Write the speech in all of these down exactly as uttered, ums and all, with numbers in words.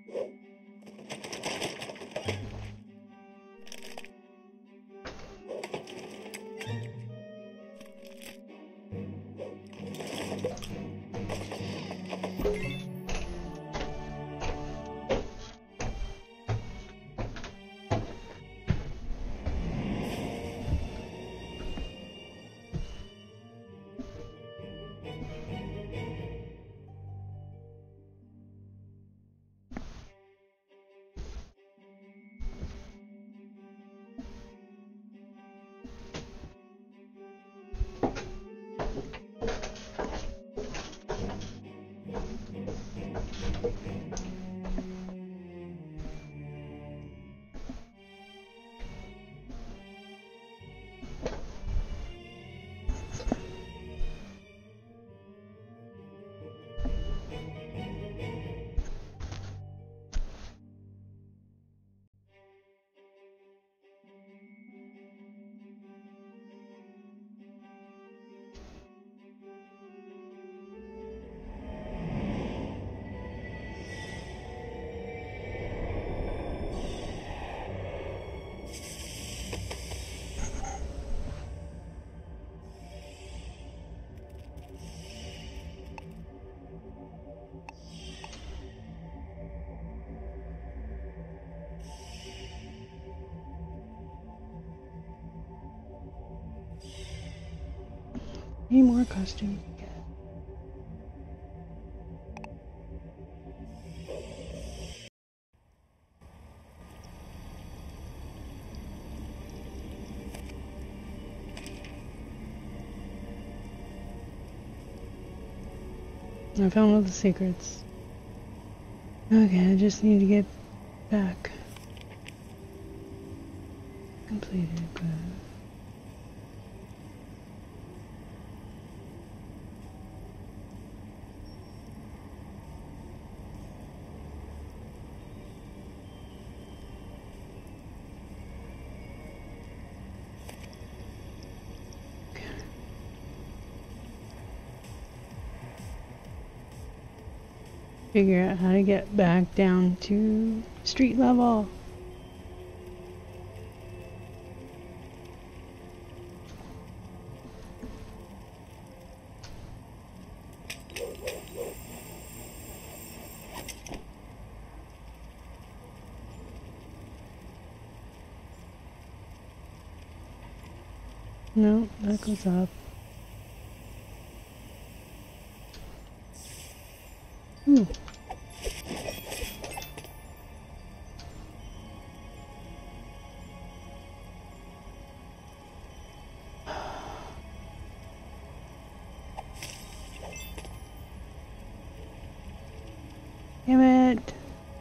Any more costumes? I found all the secrets. Okay, I just need to get back. Completed. Good. Figure out how to get back down to street level. No, that goes up. Ooh. Damn it.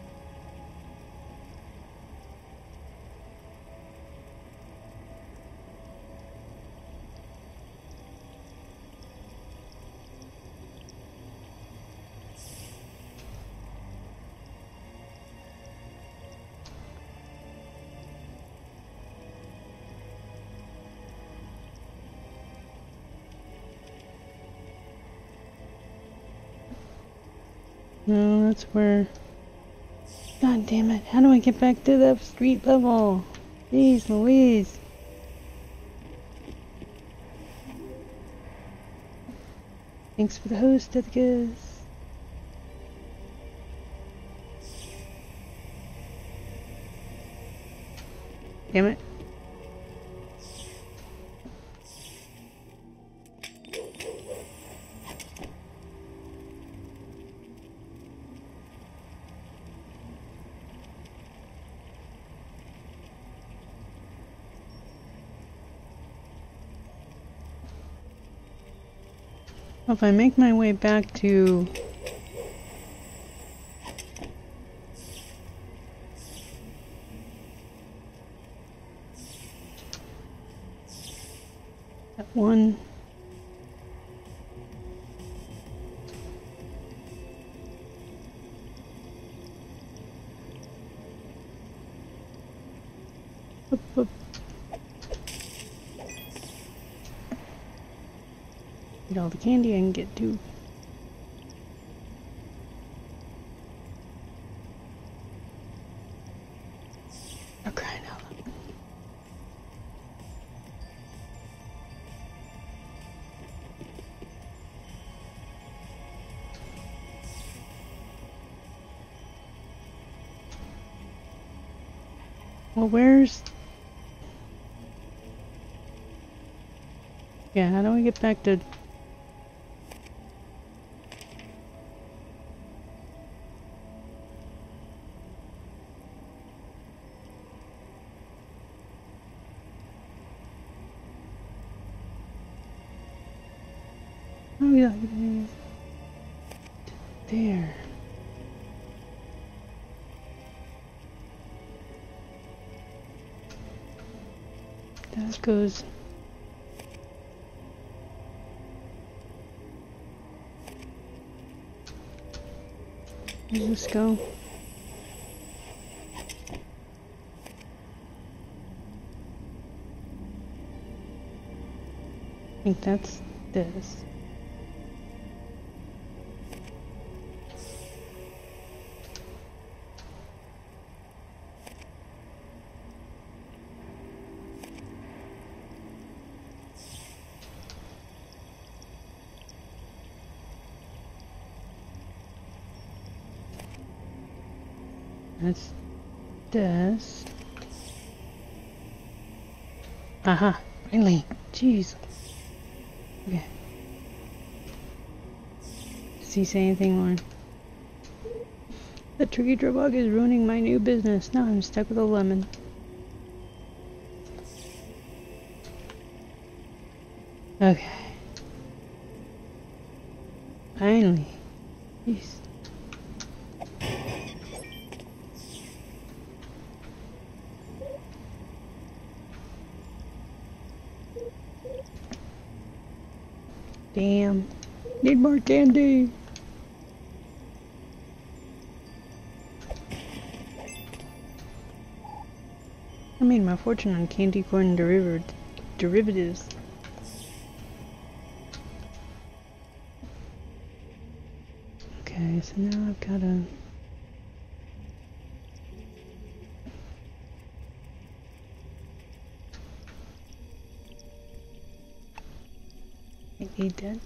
No, that's where... God damn it. How do I get back to the street level? Jeez Louise. Thanks for the host, Ethicus. Damn it. Well, if I make my way back to that one Oop, oop. Get all the candy I can get, too. Well, where's... Yeah, how do we get back to... Oh, yeah. There. That goes... Where's this go? I think that's this. That's this. Aha, finally. Jeez. Okay. Does he say anything more? The tricky drug is ruining my new business. Now I'm stuck with a lemon. Okay. Finally. Jeez. Damn. Need more candy. I made my fortune on candy corn deriv derivatives. Okay, so now I've got to... Eat that.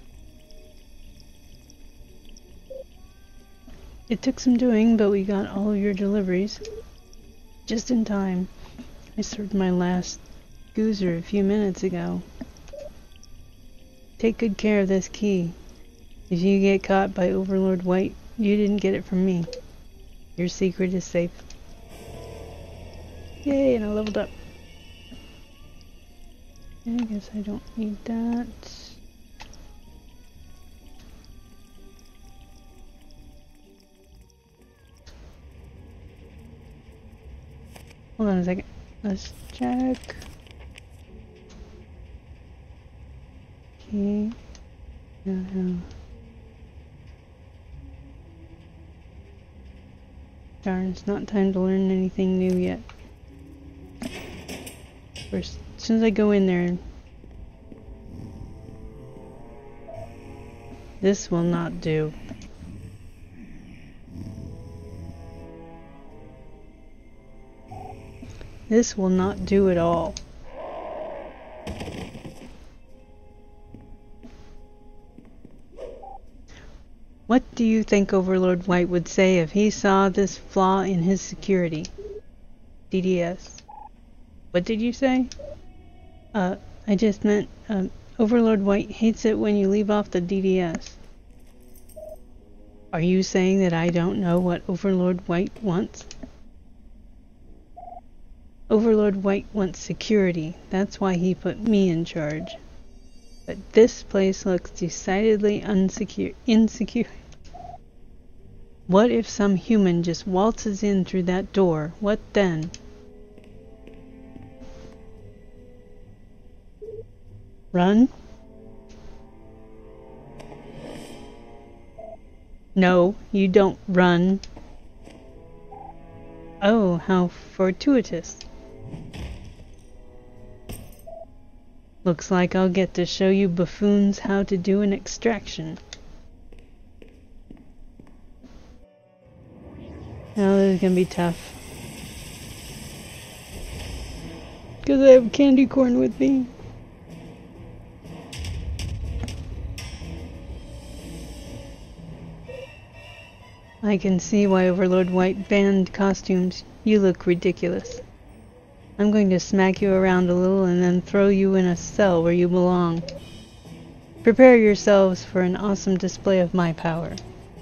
It took some doing, but we got all of your deliveries just in time. I served my last goozer a few minutes ago. Take good care of this key. If you get caught by Overlord White, you didn't get it from me. Your secret is safe. Yay, and I leveled up. I guess I don't need that. Hold on a second. Let's check. Okay. Uh-huh. Darn, it's not time to learn anything new yet. First, as soon as I go in there, this will not do. This will not do at all. What do you think Overlord White would say if he saw this flaw in his security? D D S. What did you say? Uh, I just meant, um, Overlord White hates it when you leave off the D D S. Are you saying that I don't know what Overlord White wants? Overlord White wants security. That's why he put me in charge. But this place looks decidedly unsecure, insecure. What if some human just waltzes in through that door? What then? Run? No, you don't run. Oh, how fortuitous. Looks like I'll get to show you buffoons how to do an extraction. Oh, this is gonna be tough. Because I have candy corn with me. I can see why Overlord White banned costumes. You look ridiculous. I'm going to smack you around a little and then throw you in a cell where you belong. Prepare yourselves for an awesome display of my power.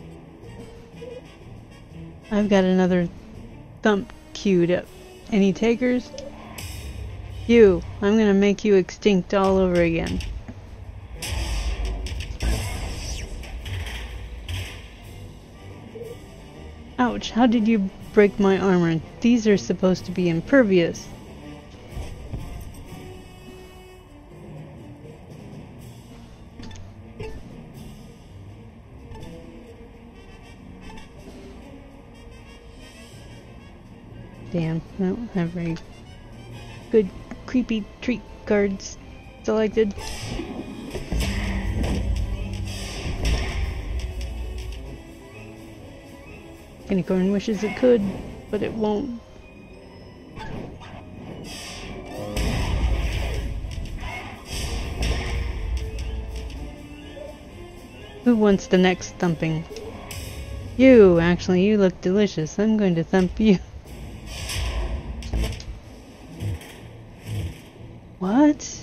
I've got another thump queued up. Any takers? You, I'm gonna make you extinct all over again. Ouch, how did you break my armor? These are supposed to be impervious. Damn, I don't have very good creepy treat cards selected. Candy corn wishes it could, but it won't. Who wants the next thumping? You, actually, you look delicious. I'm going to thump you. What?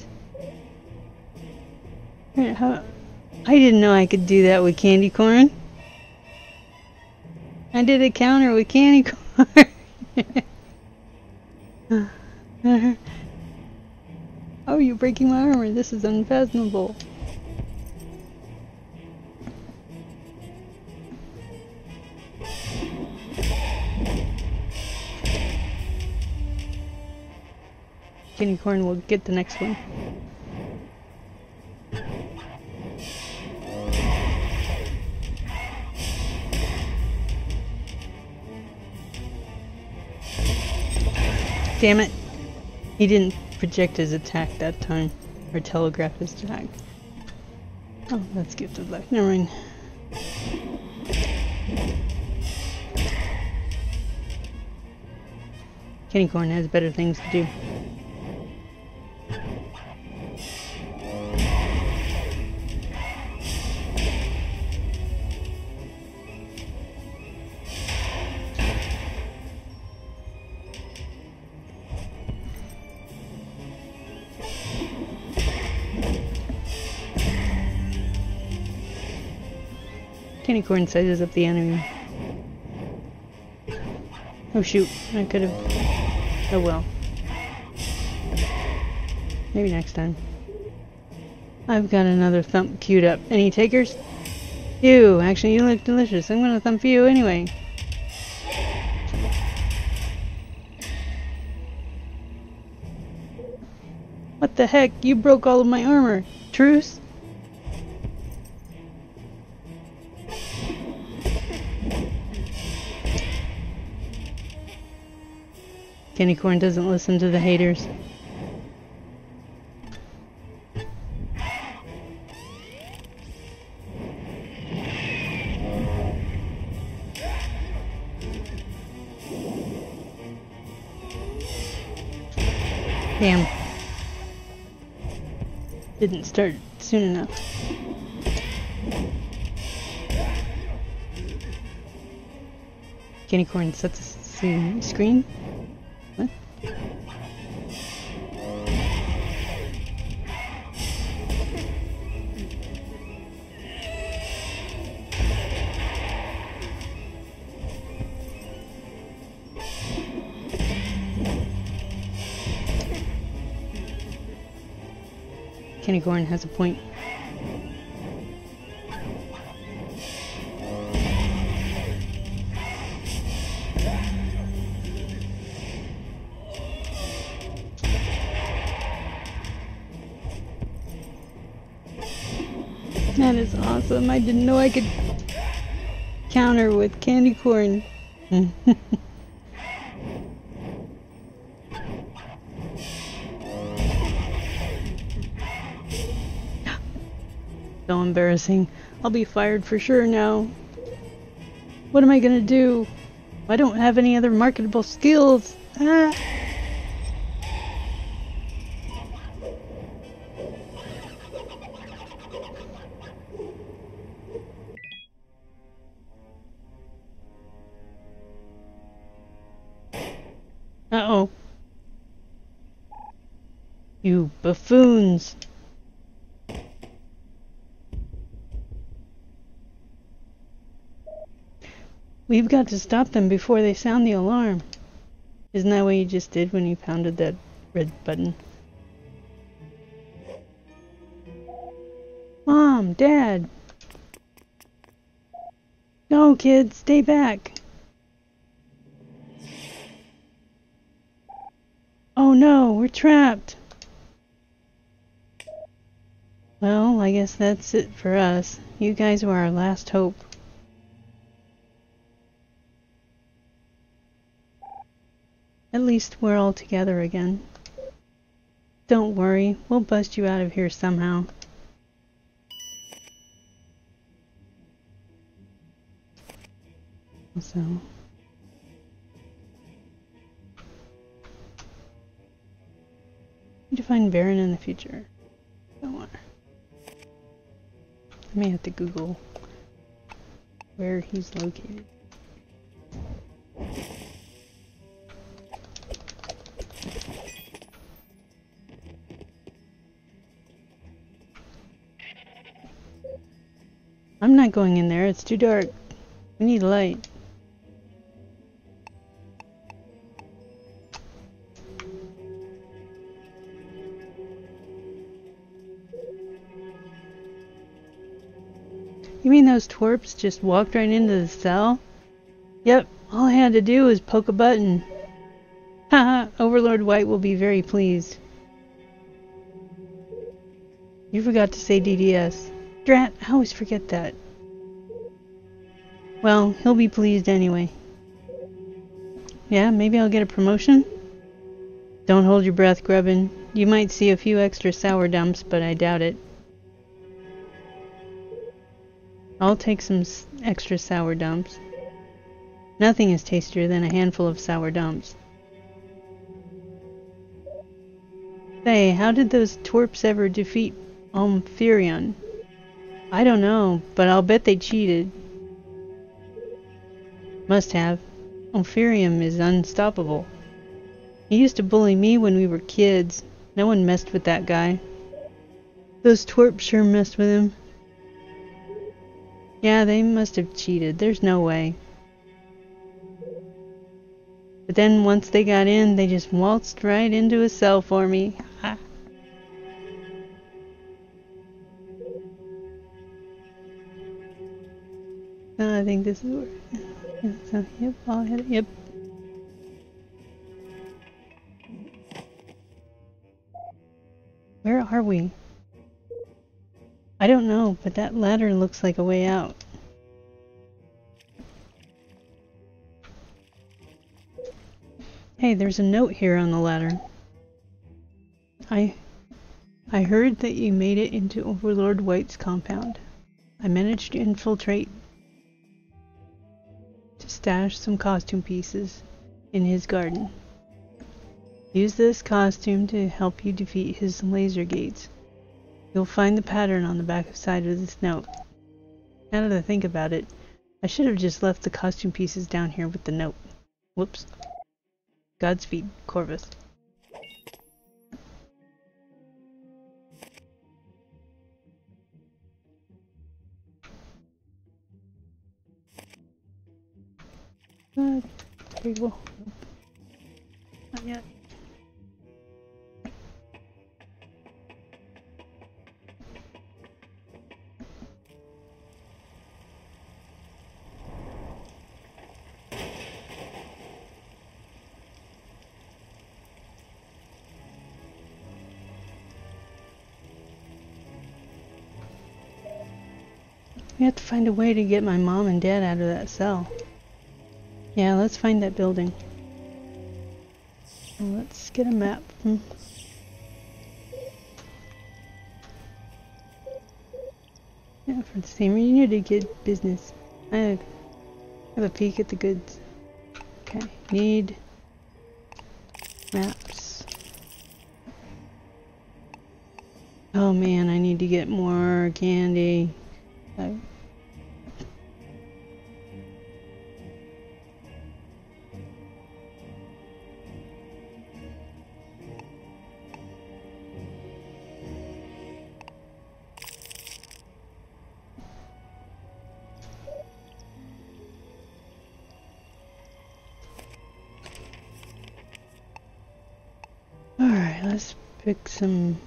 How? I didn't know I could do that with candy corn. I did a counter with candy corn. Oh, you're breaking my armor. This is unfathomable. Candy corn will get the next one. Damn it! He didn't project his attack that time, or telegraph his attack. Oh, that's Gift of Life. Never mind. Candy corn has better things to do. Candy corn sizes up the enemy. Oh shoot, I could have... Oh well. Maybe next time. I've got another thump queued up. Any takers? You, actually you look delicious. I'm gonna thump you anyway. What the heck? You broke all of my armor. Truce? Candy corn doesn't listen to the haters. Damn. Didn't start soon enough. Candy corn sets the screen. What? Candy corn has a point. That is awesome. I didn't know I could counter with candy corn. So embarrassing. I'll be fired for sure now. What am I gonna do? I don't have any other marketable skills. Ah. Uh-oh. You buffoons! We've got to stop them before they sound the alarm. Isn't that what you just did when you pounded that red button? Mom! Dad! No, kids! Stay back! Oh no! We're trapped! Well, I guess that's it for us. You guys were our last hope. At least we're all together again. Don't worry, we'll bust you out of here somehow. So... need to find Baron in the future. Somewhere. I may have to Google where he's located. I'm not going in there, it's too dark. We need light. You mean those twerps just walked right into the cell? Yep, all I had to do was poke a button. Haha, Overlord White will be very pleased. You forgot to say D D S. Drat, I always forget that. Well, he'll be pleased anyway. Yeah, maybe I'll get a promotion? Don't hold your breath, Grubbin. You might see a few extra sour dumps, but I doubt it. I'll take some s extra sour dumps. Nothing is tastier than a handful of sour dumps. Say, how did those twerps ever defeat Omphirion? I don't know, but I'll bet they cheated. Must have. Omphirion is unstoppable. He used to bully me when we were kids. No one messed with that guy. Those twerps sure messed with him. Yeah, they must have cheated. There's no way. But then once they got in, they just waltzed right into a cell for me. Ha. Uh, I think this is where... So, yep, I'll hit it. Yep. Where are we? I don't know, but that ladder looks like a way out. Hey, there's a note here on the ladder. I... I heard that you made it into Overlord White's compound. I managed to infiltrate to stash some costume pieces in his garden. Use this costume to help you defeat his laser gates. You'll find the pattern on the back side of this note. Now that I think about it, I should have just left the costume pieces down here with the note. Whoops. Godspeed, Corvus. Uh, there you go. Not yet. We have to find a way to get my mom and dad out of that cell. Yeah, let's find that building. Let's get a map from... Yeah, for the same reason you did good business. I have a peek at the goods. Okay, need maps. Oh man, I need to get more candy. I fix some...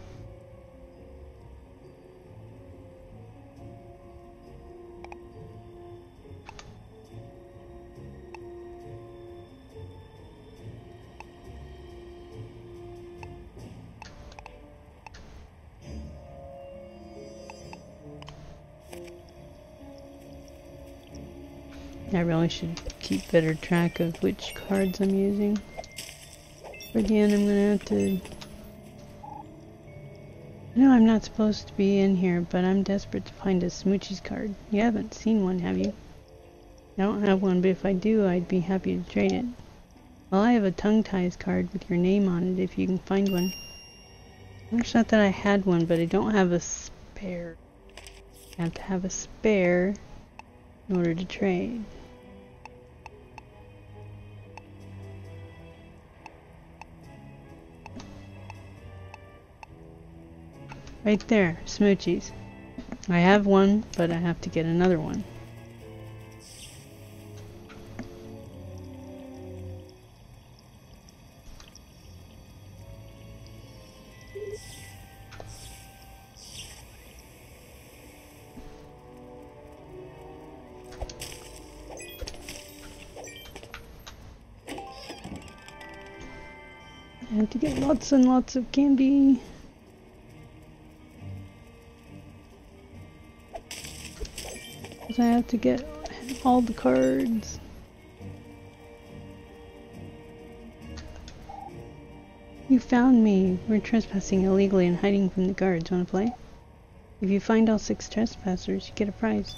I really should keep better track of which cards I'm using. For the end, I'm gonna have to... No, I'm not supposed to be in here, but I'm desperate to find a Smoochies card. You haven't seen one, have you? I don't have one, but if I do, I'd be happy to trade it. Well, I have a Tongue Ties card with your name on it, if you can find one. It's not that I had one, but I don't have a spare. I have to have a spare in order to trade. Right there, Smoochies. I have one, but I have to get another one. I have to get lots and lots of candy. I have to get all the cards. You found me. We're trespassing illegally and hiding from the guards. Wanna play? If you find all six trespassers, you get a prize.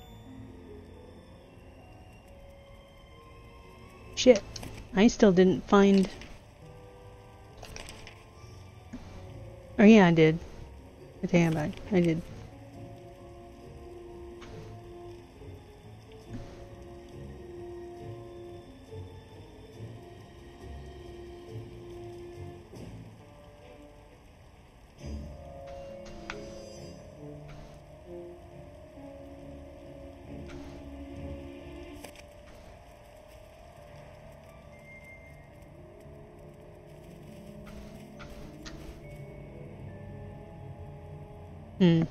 Shit. I still didn't find... Oh yeah, I did. I take it back. I did. Hmm.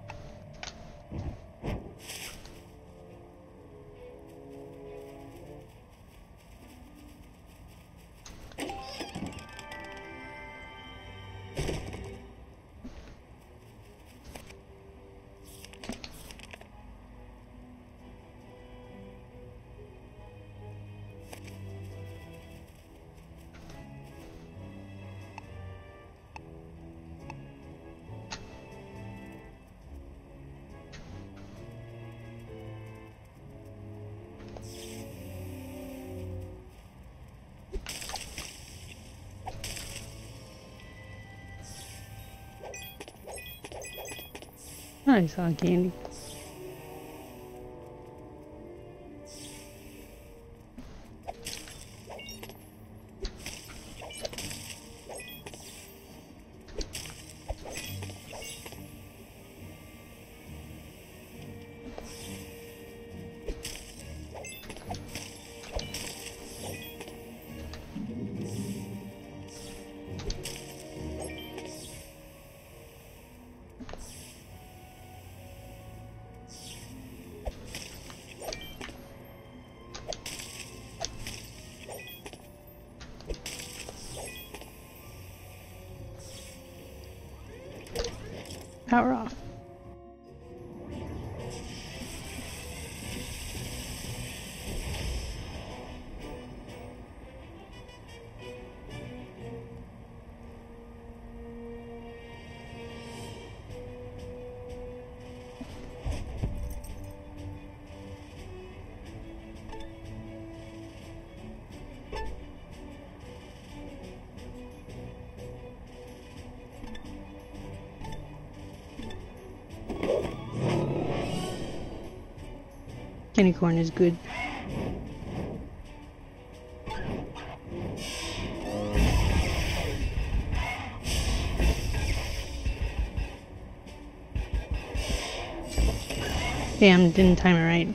I saw candy. Power off. Candy corn is good. Damn, didn't time it right.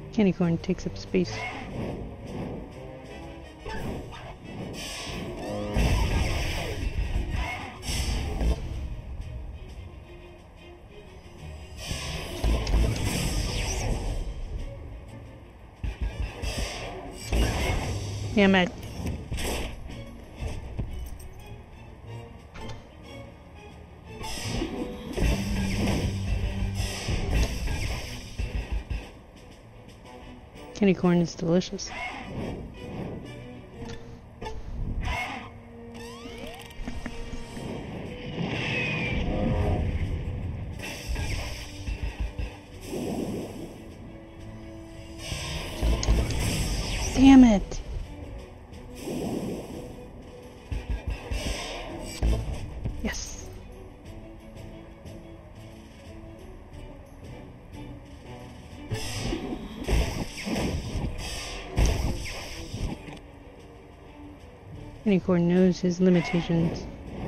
Candy corn takes up space. Damn it. Candy corn is delicious. Damn it. Yes. Candy corn knows his limitations.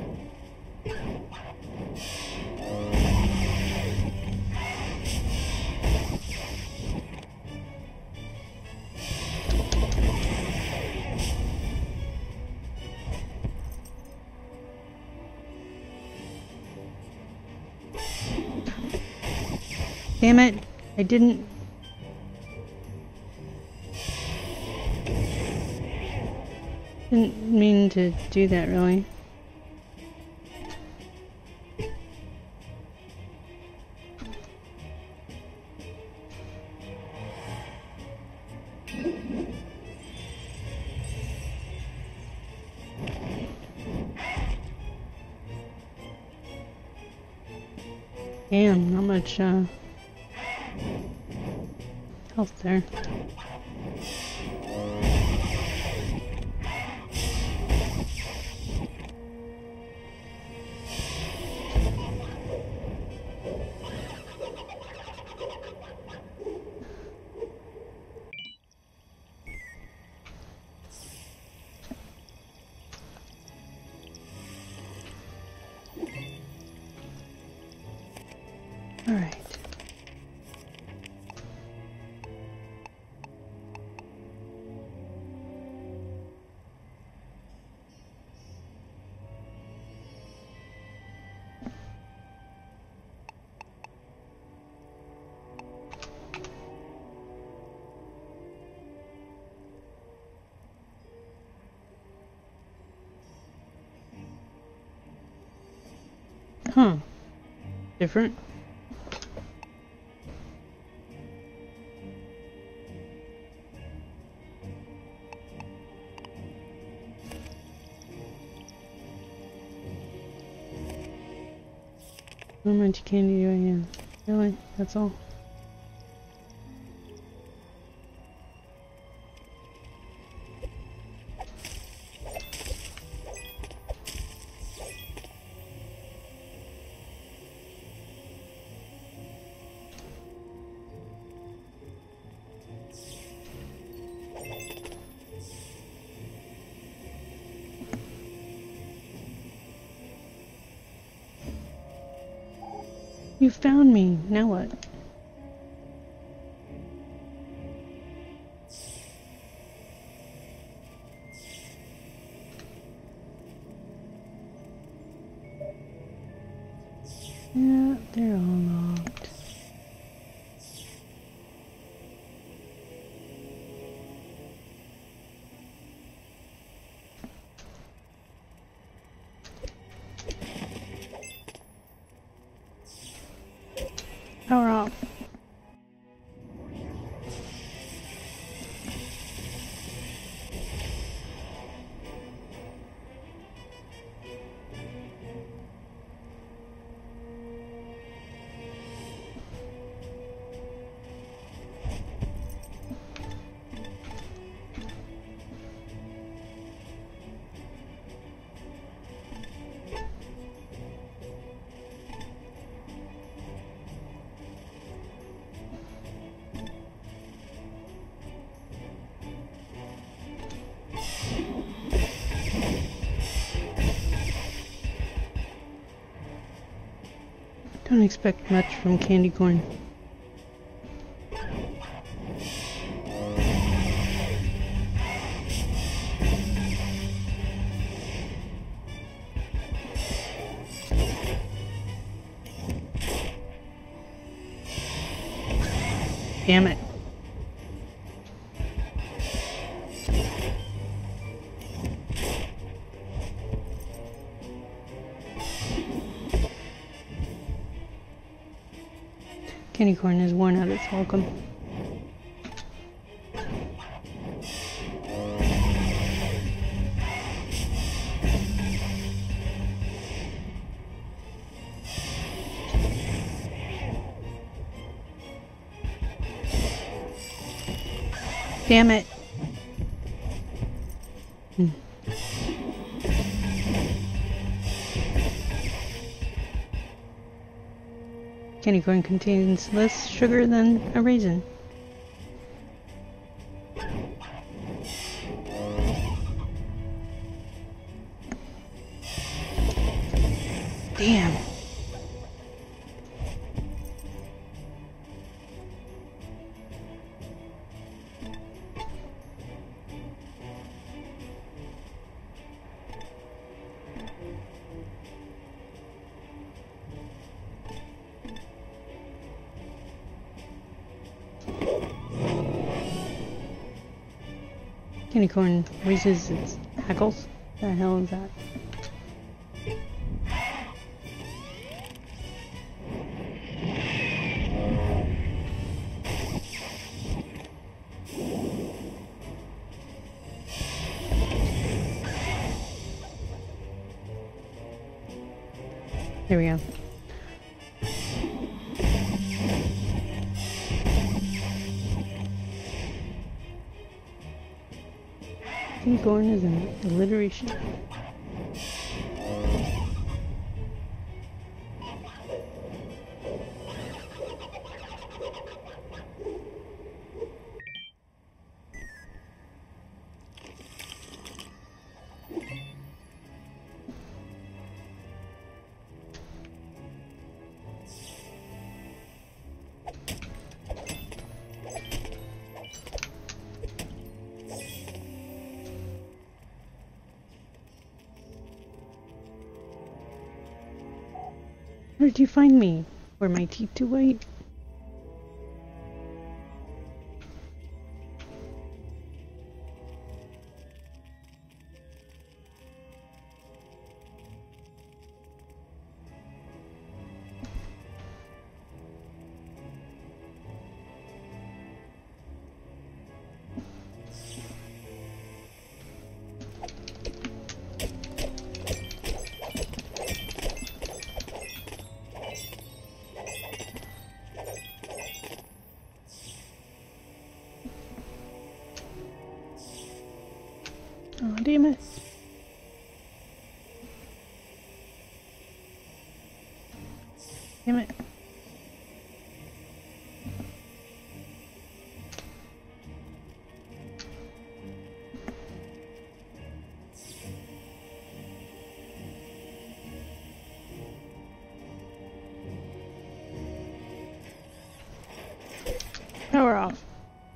Damn it, I didn't. Didn't mean to do that, really. Damn, not much, uh... health there. All right. Huh. Different. How much candy do I have? Really? That's all? You found me. Now what? Yeah, they're all locked. Power off. Don't expect much from candy corn. Damn it. Candy corn has worn out its welcome. Damn it. Hmm. Candy corn contains less sugar than a raisin. Damn. Candy corn raises its hackles. What the hell is that? There we go. Candy corn is an alliteration. Where did you find me? Were my teeth too white? Oh, damn it. Damn it. Power off.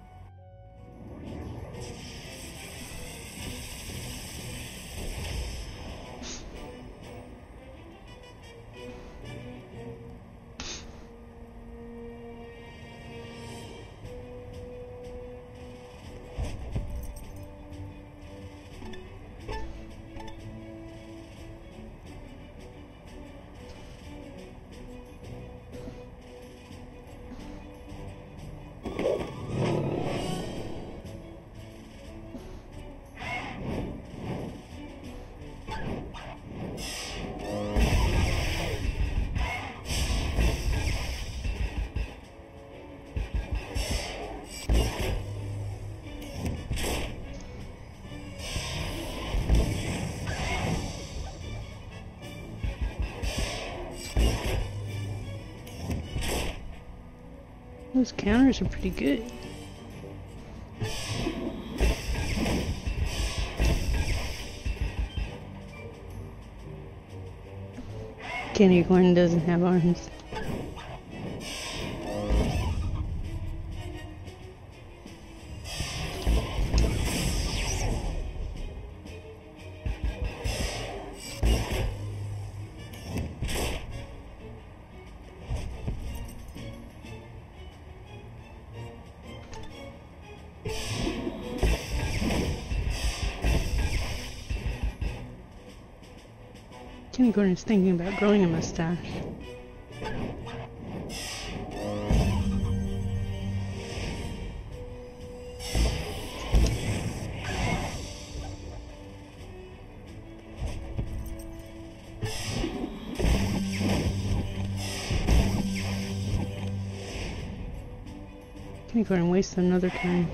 Those counters are pretty good. Candy corn doesn't have arms. Kenny Gordon is thinking about growing a mustache. Kenny Gordon wastes another time.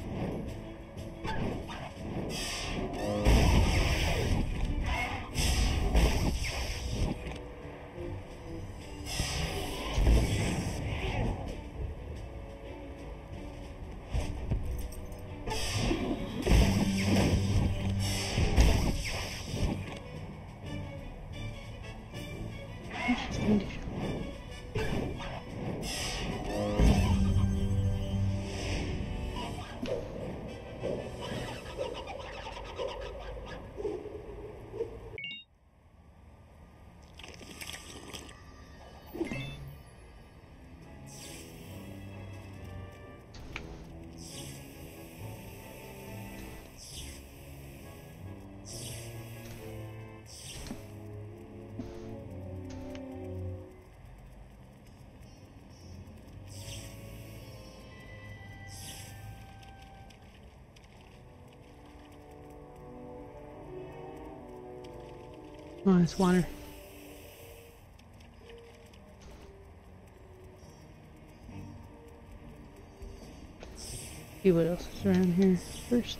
Oh, it's water. See what else is around here first.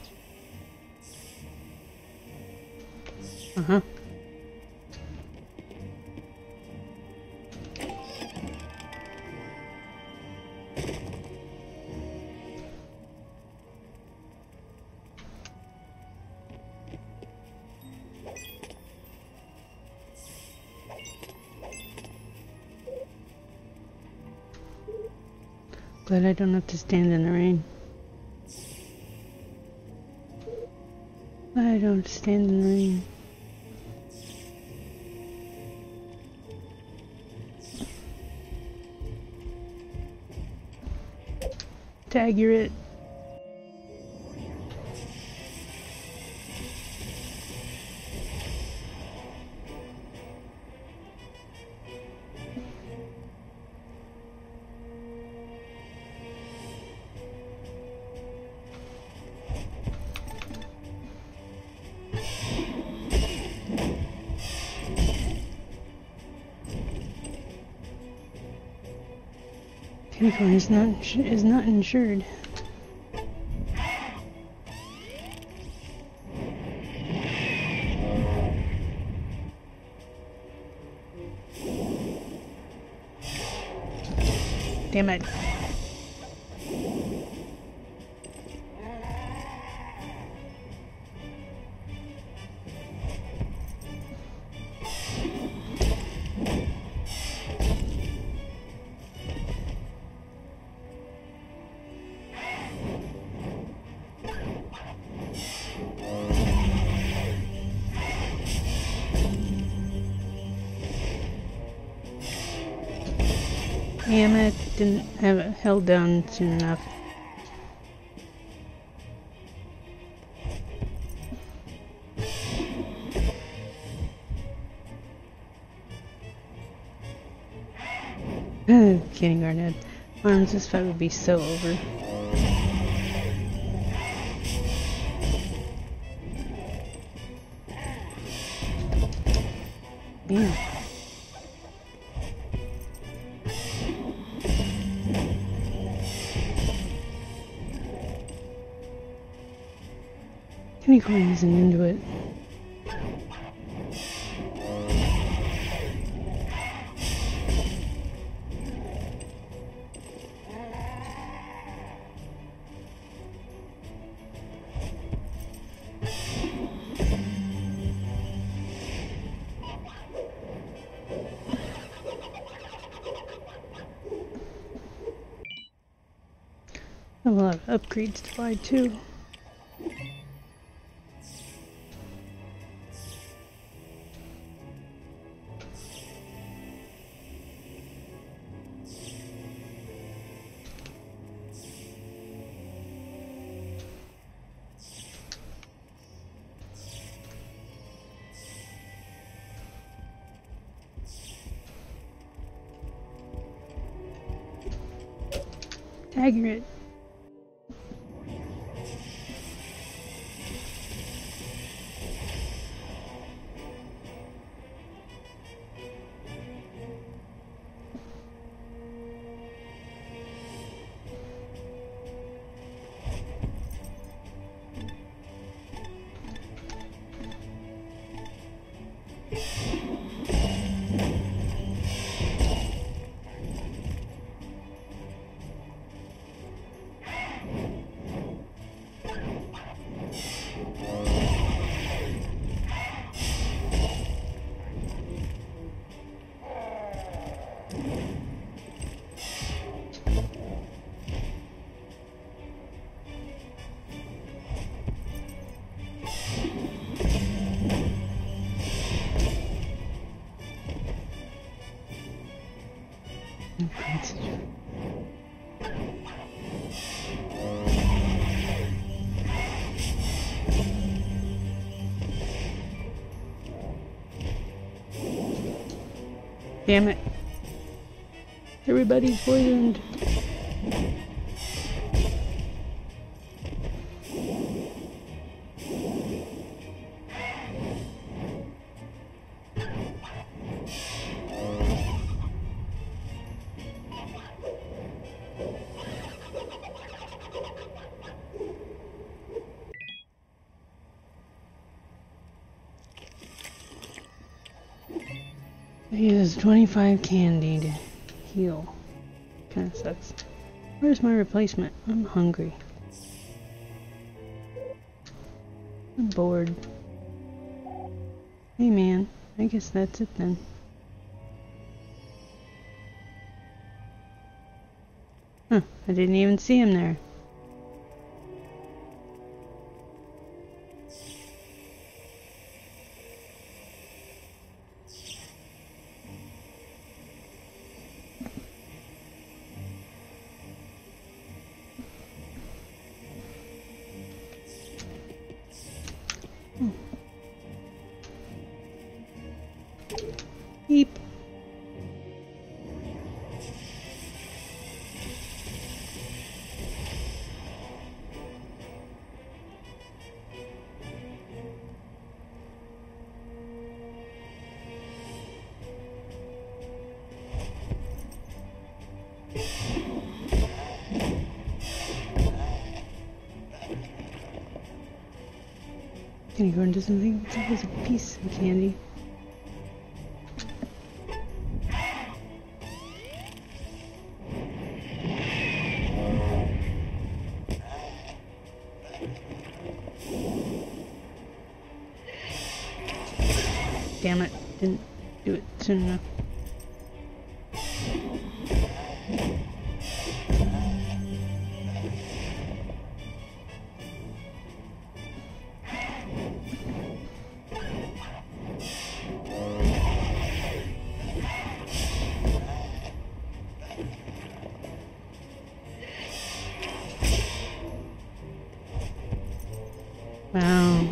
Uh-huh. Glad I don't have to stand in the rain. Glad I don't have to stand in the rain. Tag, you're it. Unicorn is not is not insured. Damn it. Damn it, didn't have it held down soon enough. Kidding, Garnet. Arms, this fight would be so over. Damn. Unicorn isn't into it. I have a lot of upgrades to buy too. Accurate. Damn it. Everybody's poisoned. He has twenty-five candy to heal. Kinda sucks. Where's my replacement? I'm hungry. I'm bored. Hey man, I guess that's it then. Huh, I didn't even see him there. Beep. Unicorn doesn't think it was a piece of candy. Damn it, didn't do it soon enough. Wow.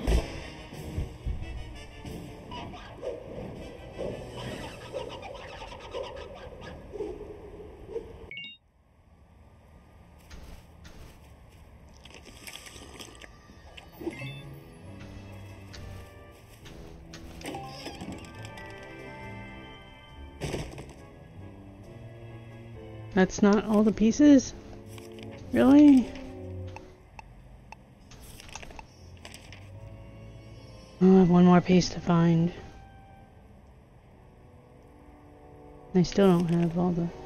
That's not all the pieces? Really? Oh, I have one more piece to find. I still don't have all the...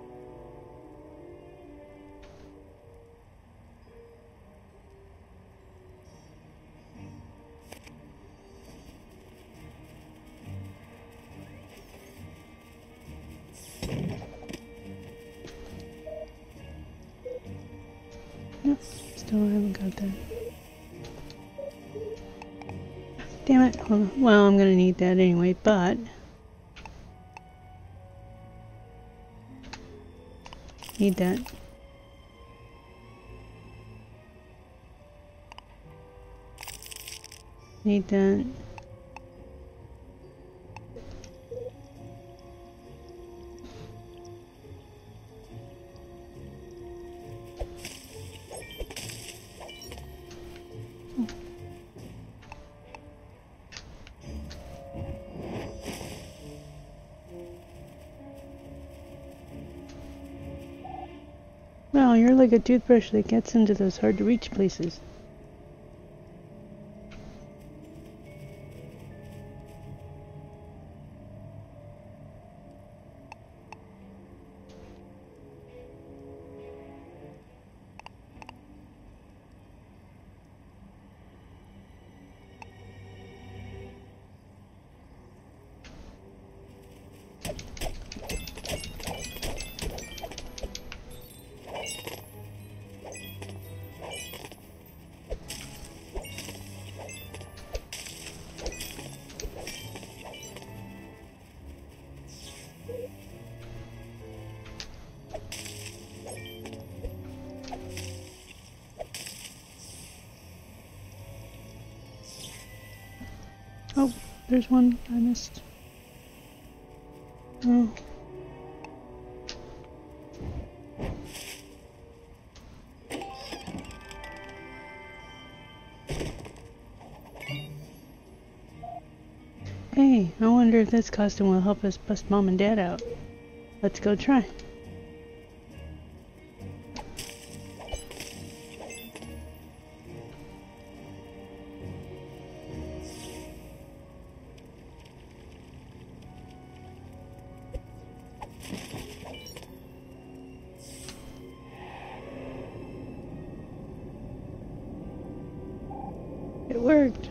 Nope, still haven't got that. Damn it. Hold on. Well, I'm gonna need that anyway, but... Need that. Need that. Well, you're like a toothbrush that gets into those hard-to-reach places. Oh, there's one I missed. Oh. Hey, I wonder if this costume will help us bust Mom and Dad out. Let's go try. It worked.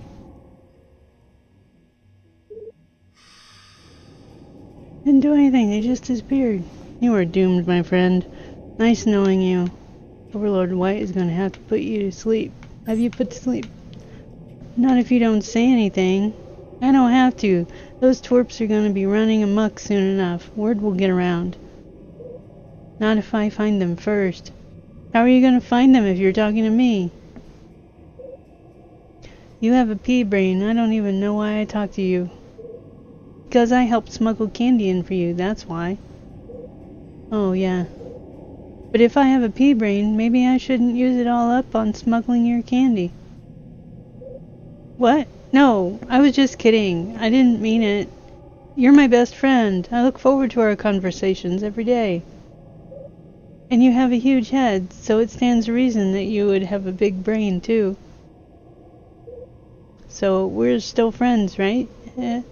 Didn't do anything, they just disappeared. You are doomed, my friend. Nice knowing you. Overlord White is gonna have to put you to sleep. Have you put to sleep? Not if you don't say anything. I don't have to. Those twerps are gonna be running amok soon enough. Word will get around. Not if I find them first. How are you gonna find them if you're talking to me? You have a pea brain. I don't even know why I talk to you. Because I helped smuggle candy in for you, that's why. Oh, yeah. But if I have a pea brain, maybe I shouldn't use it all up on smuggling your candy. What? No, I was just kidding. I didn't mean it. You're my best friend. I look forward to our conversations every day. And you have a huge head, so it stands to reason that you would have a big brain, too. So we're still friends, right? Eh.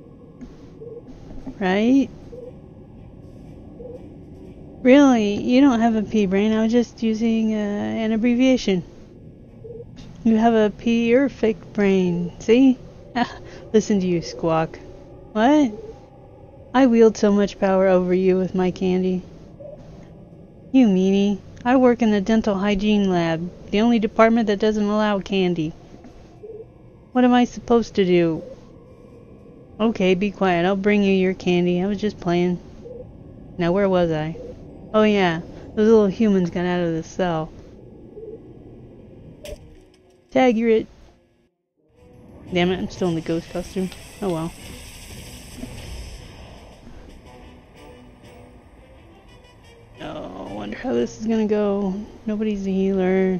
Right? Really? You don't have a pea brain. I was just using uh, an abbreviation. You have a perfect brain. See? Listen to you squawk. What? I wield so much power over you with my candy. You meanie. I work in the dental hygiene lab, the only department that doesn't allow candy. What am I supposed to do? Okay, be quiet. I'll bring you your candy. I was just playing. Now, where was I? Oh yeah, those little humans got out of the cell. Tag, you're it. Damn it, I'm still in the ghost costume. Oh well. Oh, I wonder how this is gonna go. Nobody's a healer.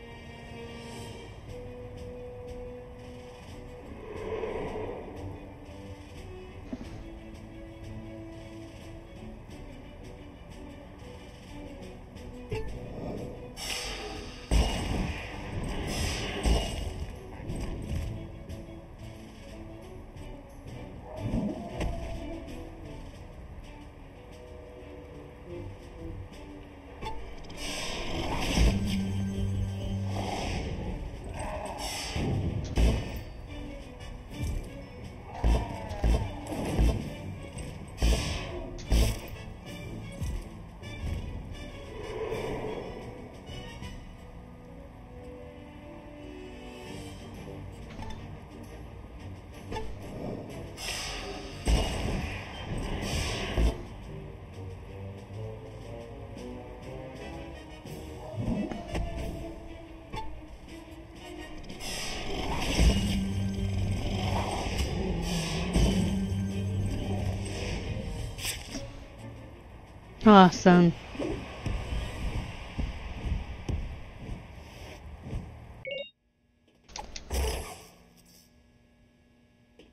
Awesome.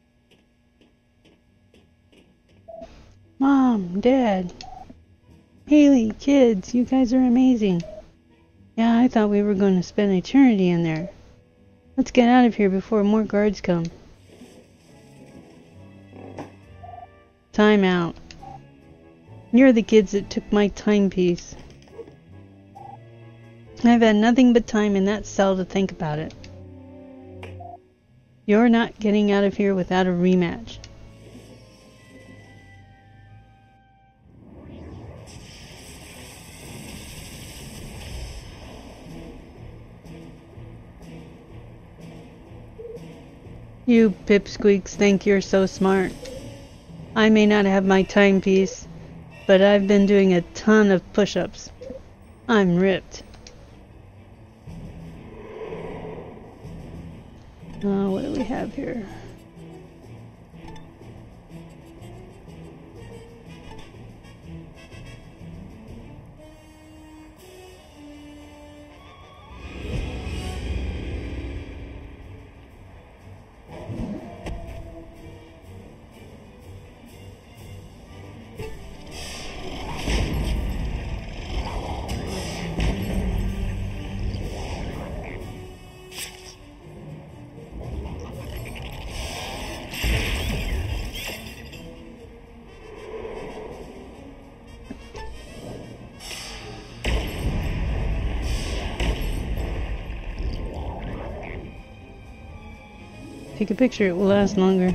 Mom, Dad. Haley, kids, you guys are amazing. Yeah, I thought we were going to spend eternity in there. Let's get out of here before more guards come. Time out. You're the kids that took my timepiece. I've had nothing but time in that cell to think about it. You're not getting out of here without a rematch. You pipsqueaks think you're so smart. I may not have my timepiece, but I've been doing a ton of push-ups. I'm ripped. Uh, what do we have here? Take a picture, it will last longer.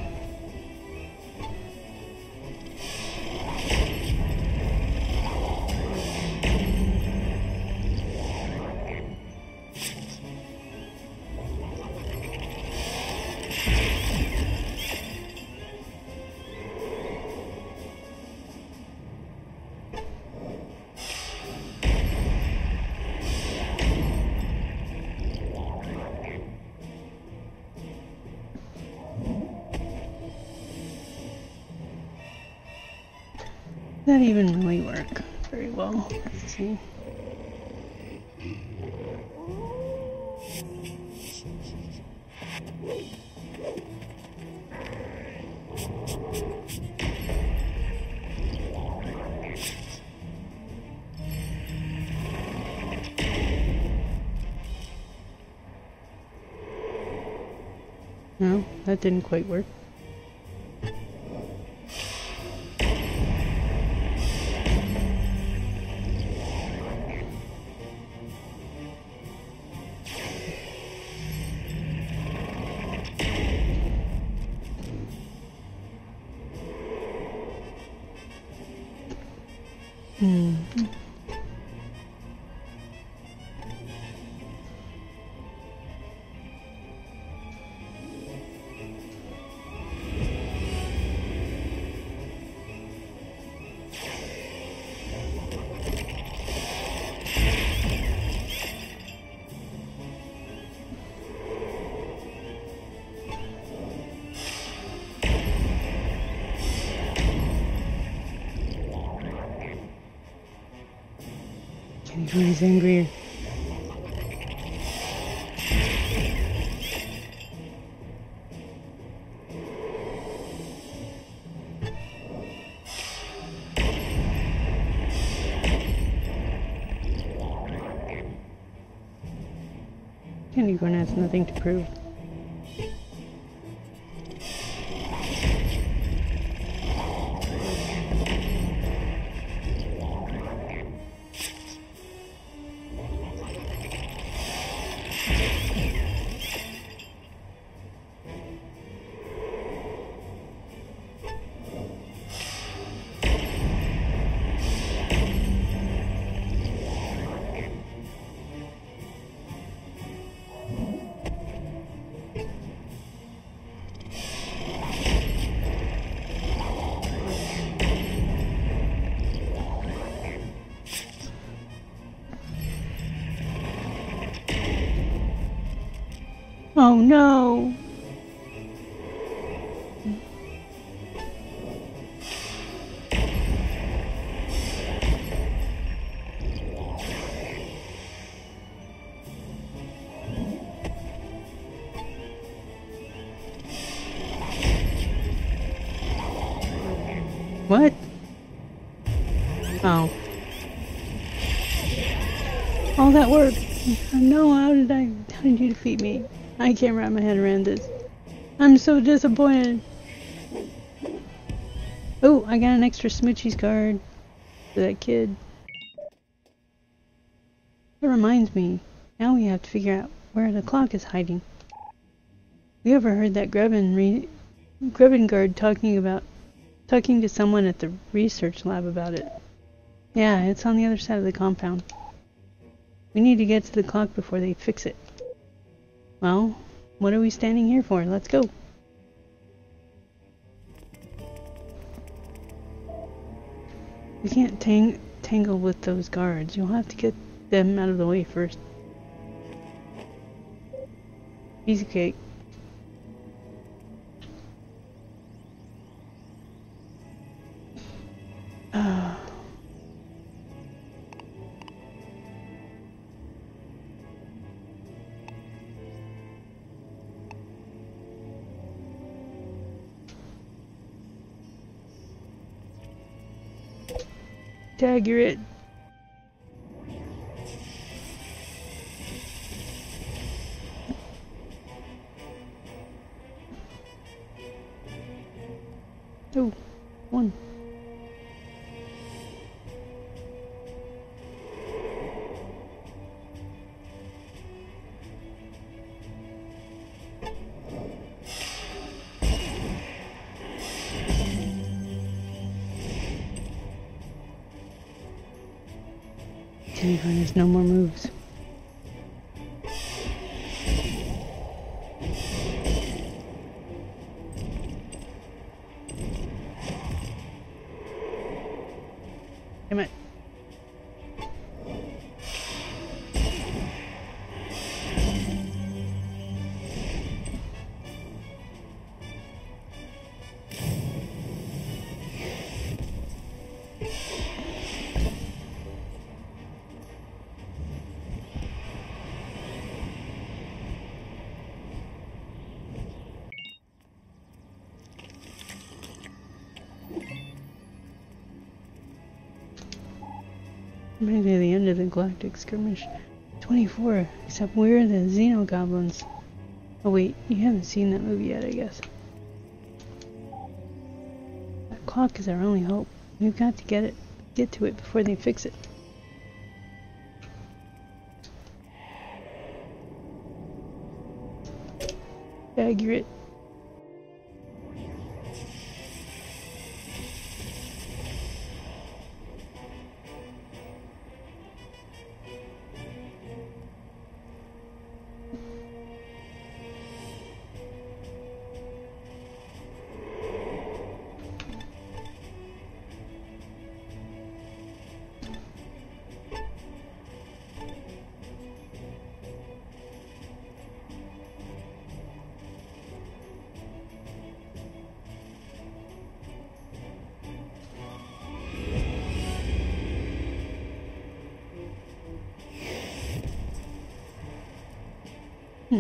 That even really work very well. Let's see. No, that didn't quite work. Hmm. He's angry. Candy Corn has nothing to prove. Oh no! What? Oh. All that work. No, how did I, how did you defeat me? I can't wrap my head around this. I'm so disappointed. Oh, I got an extra Smoochies card for that kid. That reminds me, now we have to figure out where the clock is hiding. We overheard that Greven re Grebengard talking about talking to someone at the research lab about it. Yeah, it's on the other side of the compound. We need to get to the clock before they fix it. Well, what are we standing here for? Let's go. We can't tang tangle with those guards. You'll have to get them out of the way first. Piece of cake. Uh. Dagger it. Oh, one. There's no more moves. Damn it. Maybe the end of the Galactic Skirmish. twenty-four, except we're the Xenogoblins. Oh wait, you haven't seen that movie yet, I guess. That clock is our only hope. We've got to get it, get to it before they fix it. Dagger it. Hmm.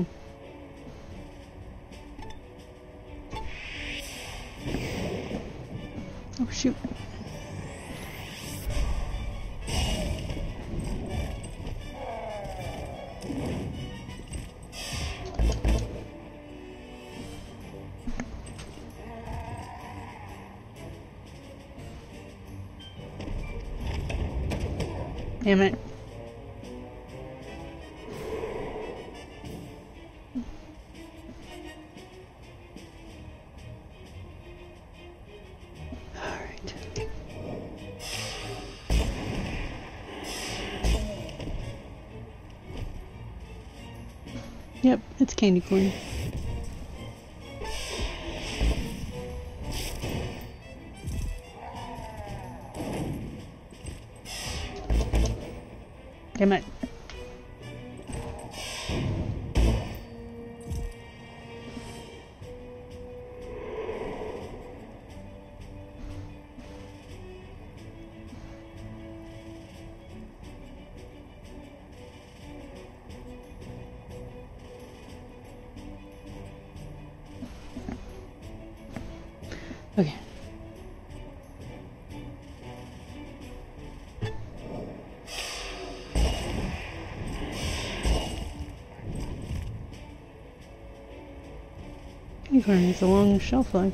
Oh shoot. Damn it. Yep, it's candy corn. Damn it. Okay. Unicorn has a long shelf life.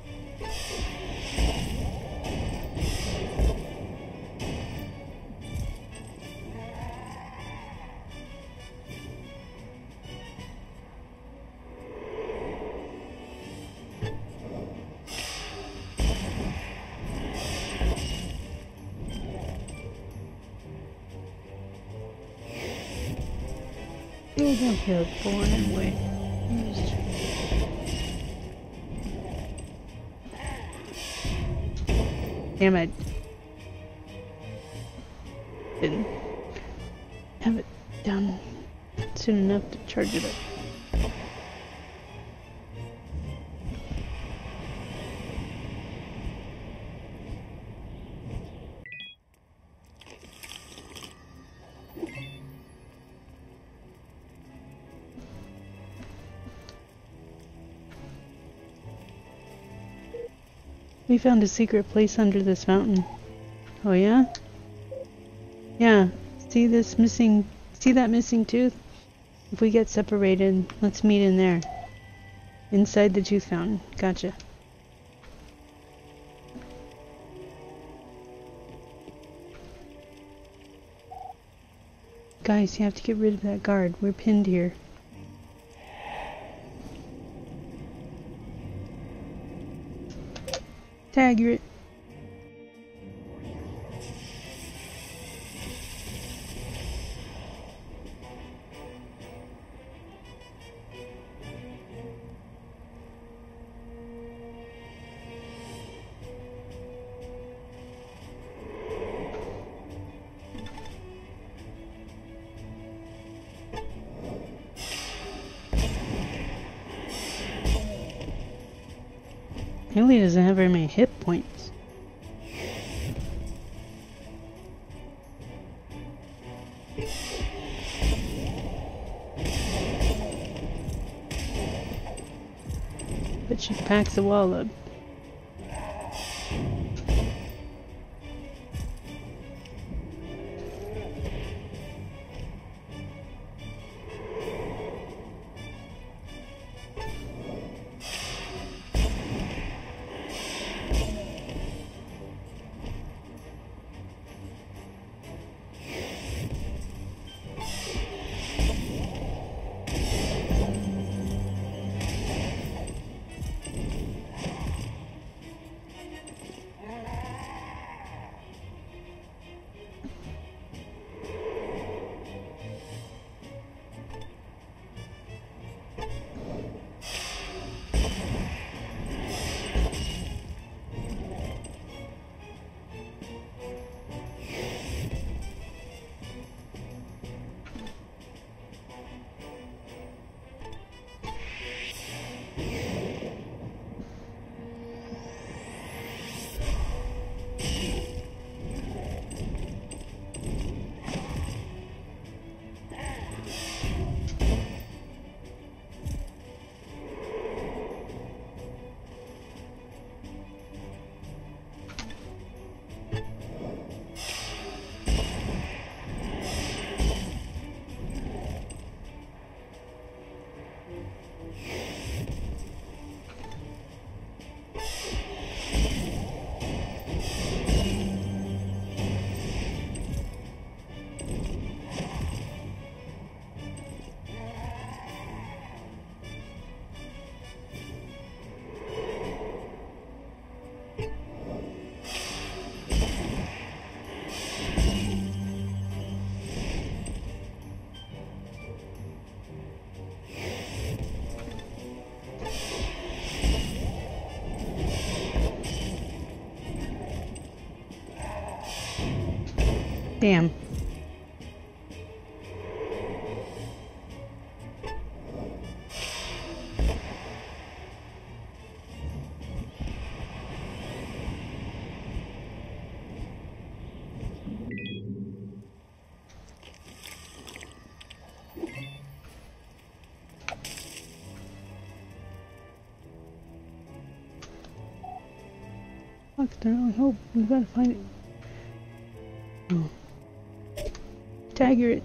Philadelphia, born and raised. Damn it. Didn't have it down soon enough to charge it up. We found a secret place under this mountain. Oh yeah? Yeah. See this missing... See that missing tooth? If we get separated, let's meet in there. Inside the tooth fountain. Gotcha. Guys, you have to get rid of that guard. We're pinned here. Tag it. Haley doesn't have very many hit points. But she packs a wallop. Damn. Fuck, there only hope. We gotta find it. Oh. Tagger it.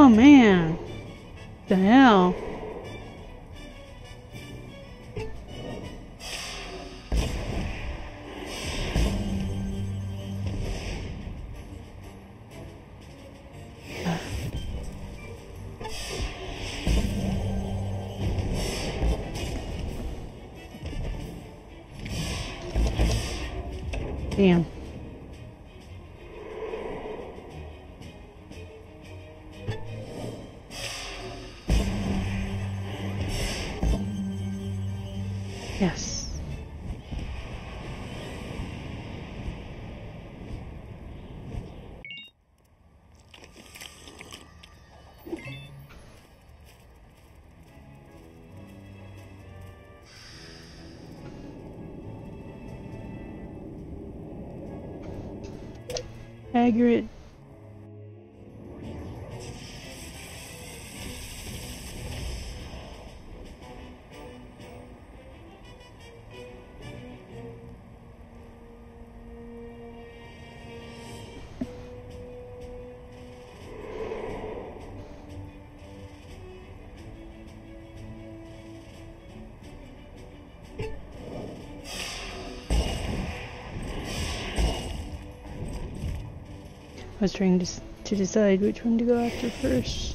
man. The hell? Damn. Yes. Hagrid. I was trying to, s- to decide which one to go after first.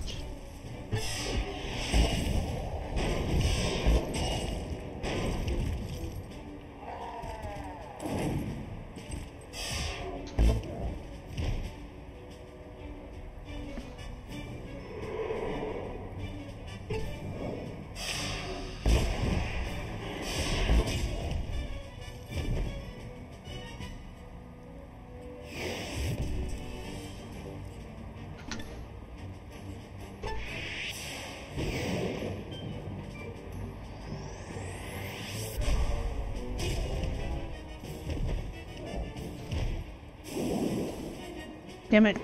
Damn it.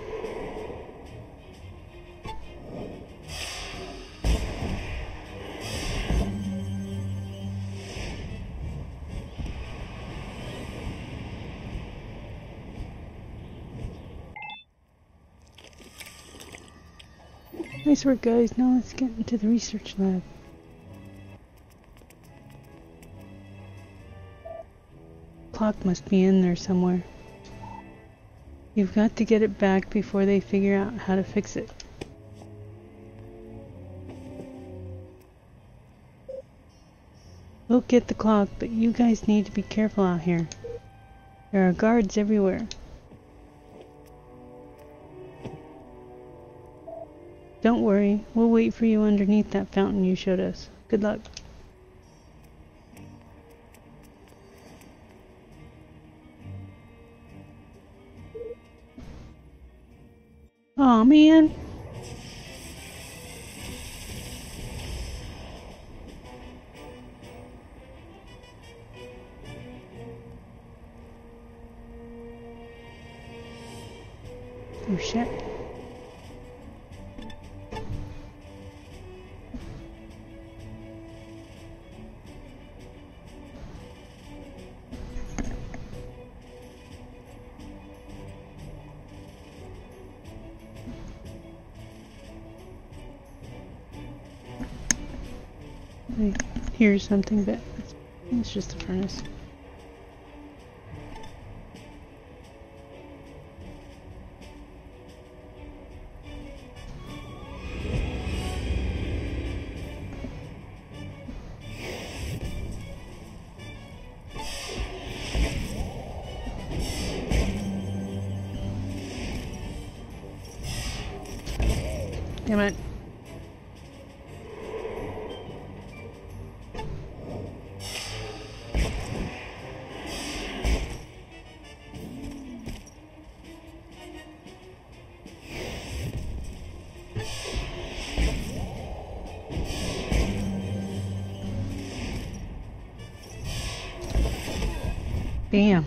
Nice work, guys. Now let's get into the research lab. Clock must be in there somewhere. You've got to get it back before they figure out how to fix it. We'll get the clock, but you guys need to be careful out here. There are guards everywhere. Don't worry, we'll wait for you underneath that fountain you showed us. Good luck. Aw, man. Oh, shit. I hear something, but it's, it's just a furnace. Damn it. Damn.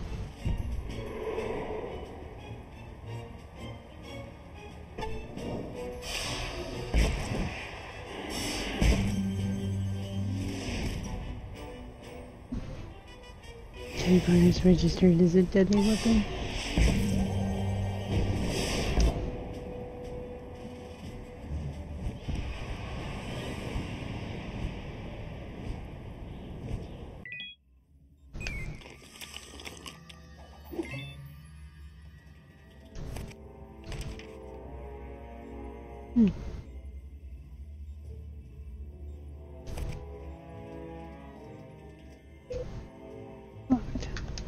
K-Bar is registered as a deadly weapon. Hmm. Locked.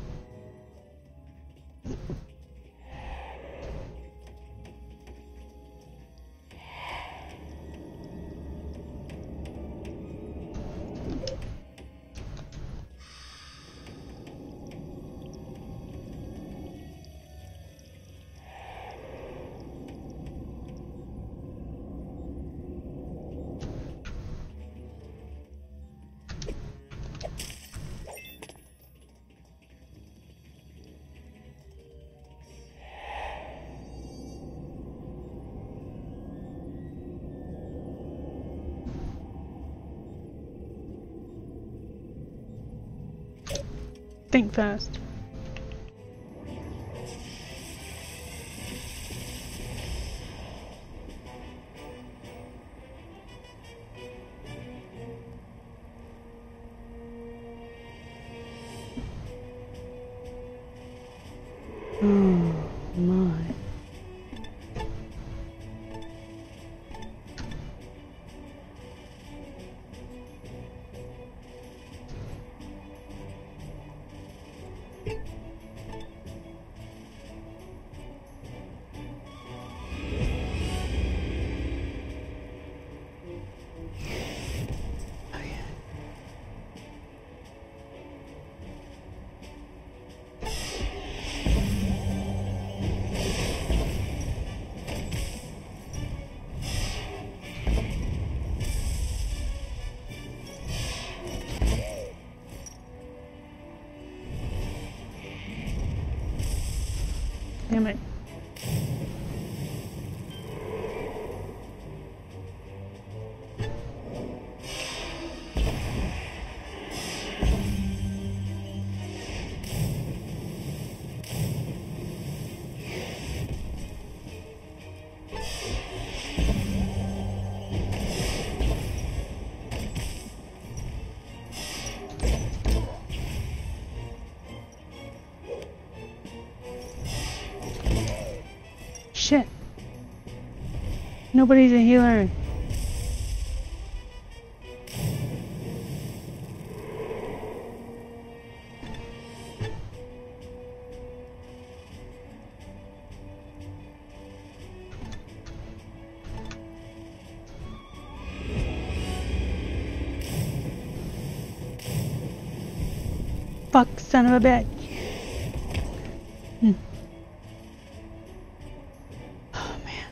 Think fast. Oh my. Damn it. Shit. Nobody's a healer. Fuck, son of a bitch. Hmm. Oh man.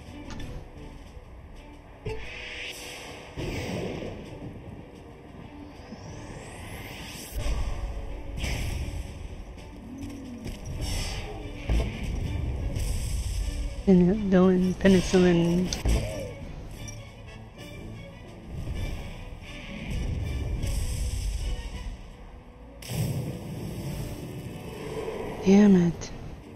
Penicillin, penicillin. Damn it.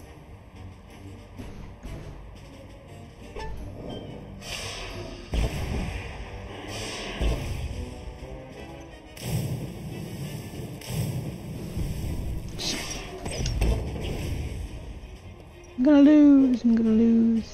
Shit. I'm gonna lose, I'm gonna lose.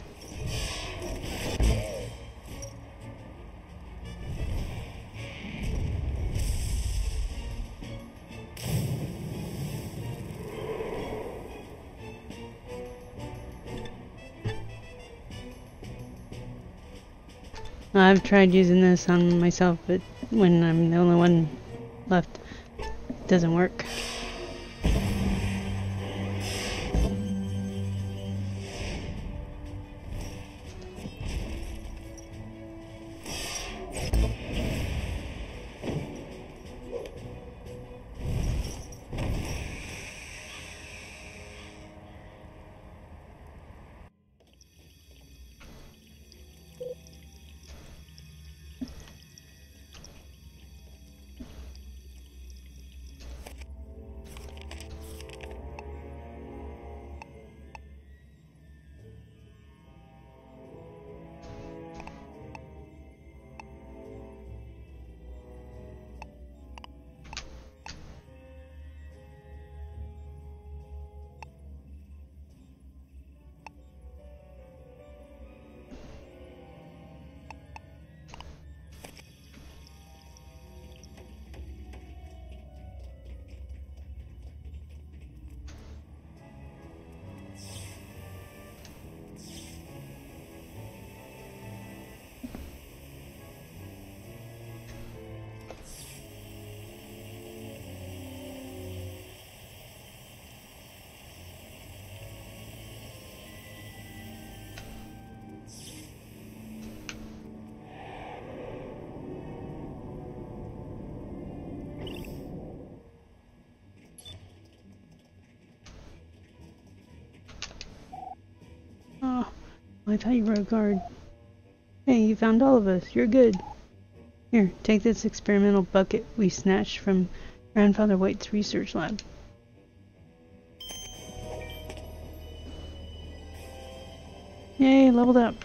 I've tried using this on myself, but when I'm the only one left, it doesn't work. I thought you were a guard. Hey, you found all of us. You're good. Here, take this experimental bucket we snatched from Grandfather White's research lab. Yay, leveled up.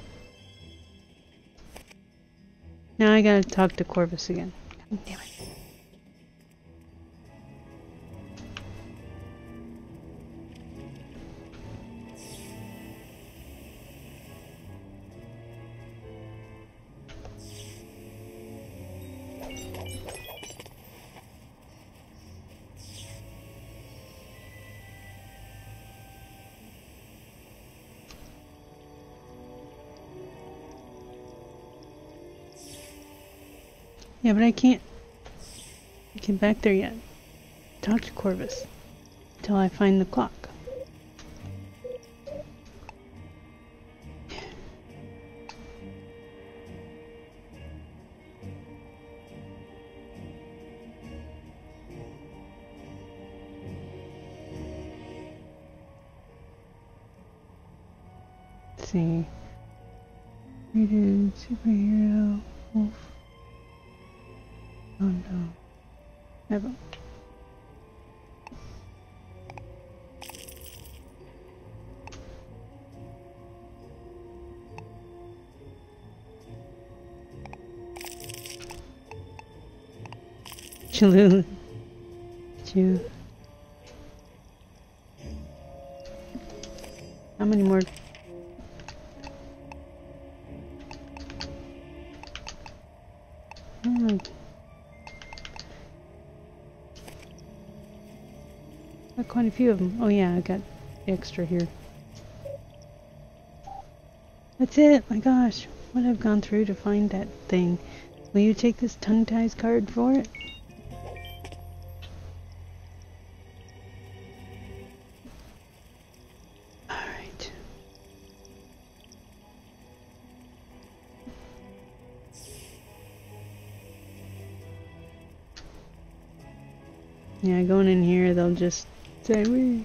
Now I gotta talk to Corvus again. God damn it. Yeah, but I can't get back there yet. Talk to Corvus until I find the clock. Let's see. Rated superhero wolf. Oh no. Never. Chalulu. Chew. How many more? Hmm. Got quite a few of them. Oh yeah, I got extra here. That's it. My gosh, what I've gone through to find that thing. Will you take this tongue-ties card for it? Alright. Yeah, going in here, they'll just say, "Wee."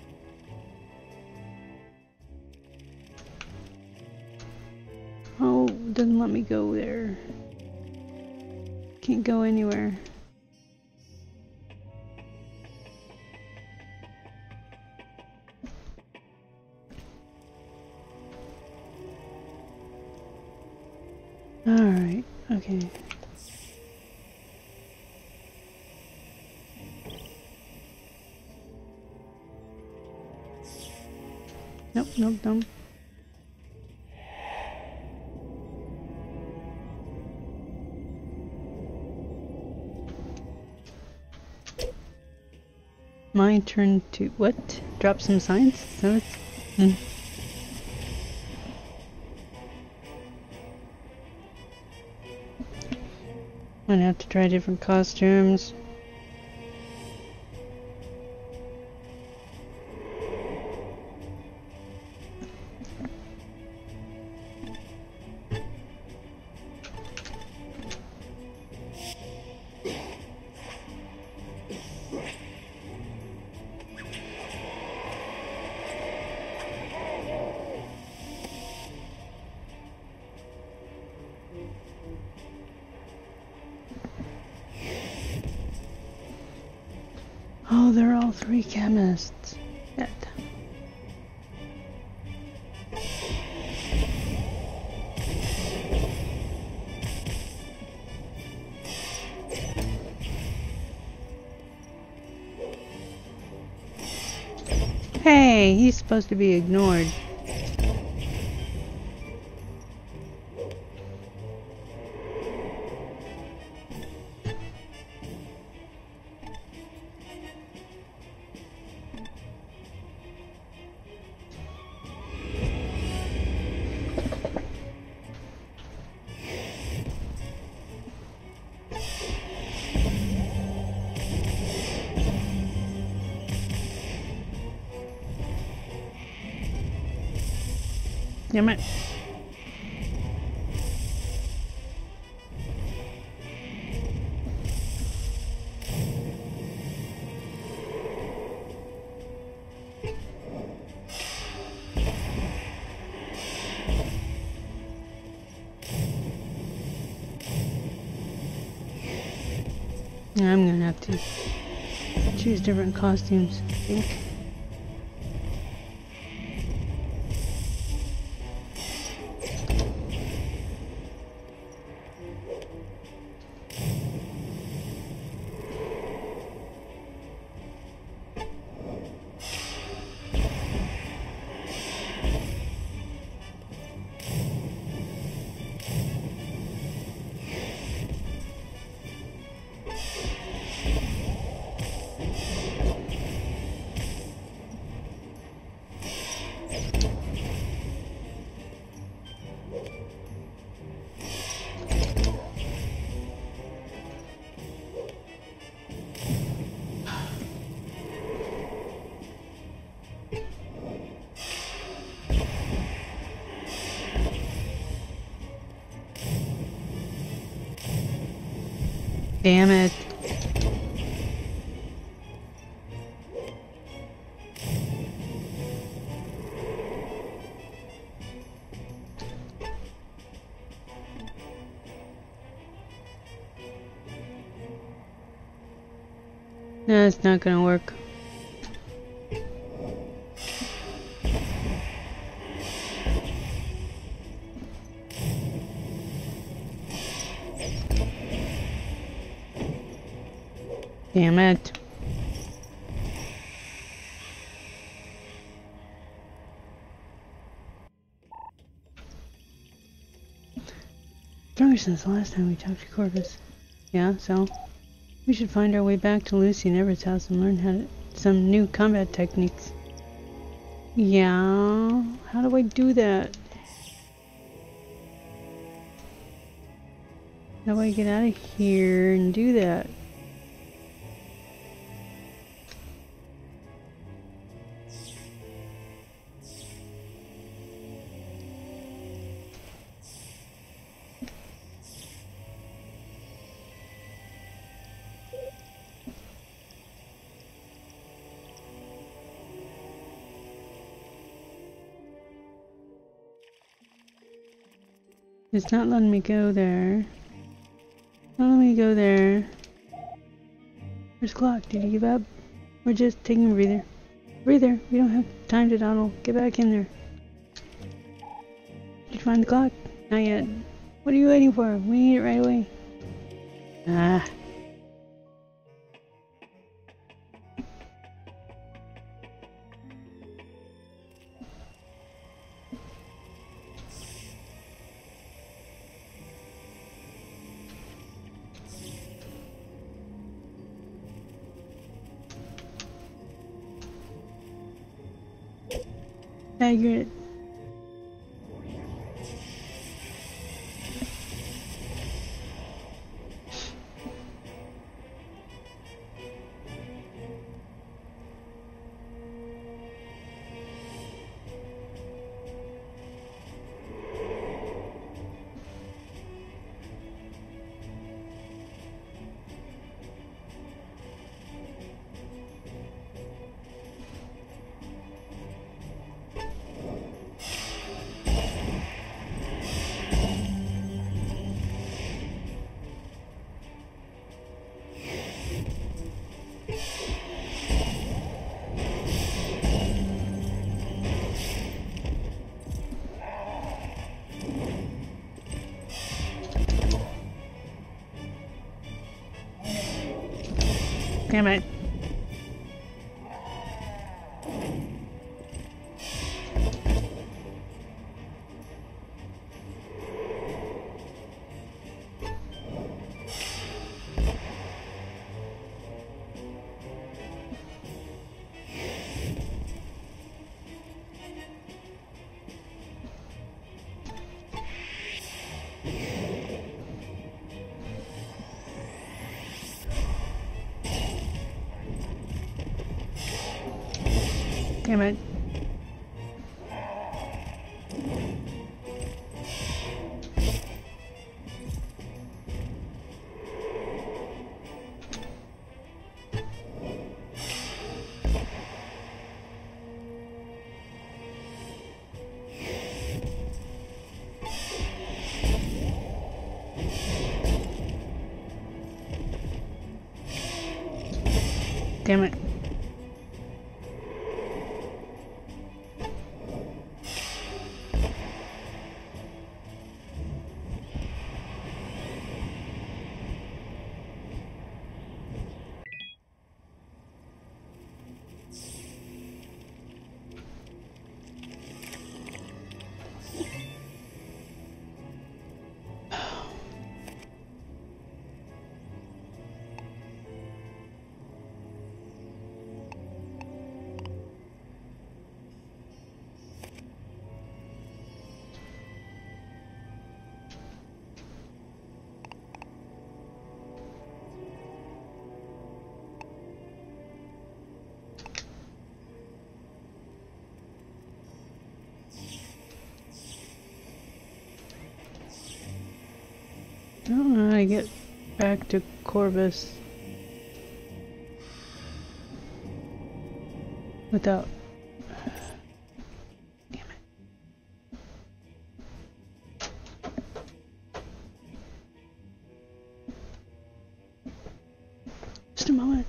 Oh, it doesn't let me go there. Can't go anywhere. Alright, okay. Nope, nope, nope. My turn to what? Drop some signs? So it's. Hmm. Might have to try different costumes. Oh, they're all three chemists. Shit. Hey, he's supposed to be ignored. Damn it. get to choose different costumes, I think. Damn it. No, it's not gonna work. Damn it. Stronger since the last time we talked to Corvus. Yeah, so? We should find our way back to Lucy and Everett's house and learn how to, some new combat techniques. Yeah? How do I do that? How do I get out of here and do that? It's not letting me go there. Not letting me go there. Where's Clock? Did you give up? We're just taking a breather. Breather! We don't have time to dawdle. Get back in there. Did you find the clock? Not yet. What are you waiting for? We need it right away. Ah. Accurate. Damn it. Damn it. Damn it. I don't know how to get back to Corvus without... Damn it. Just a moment.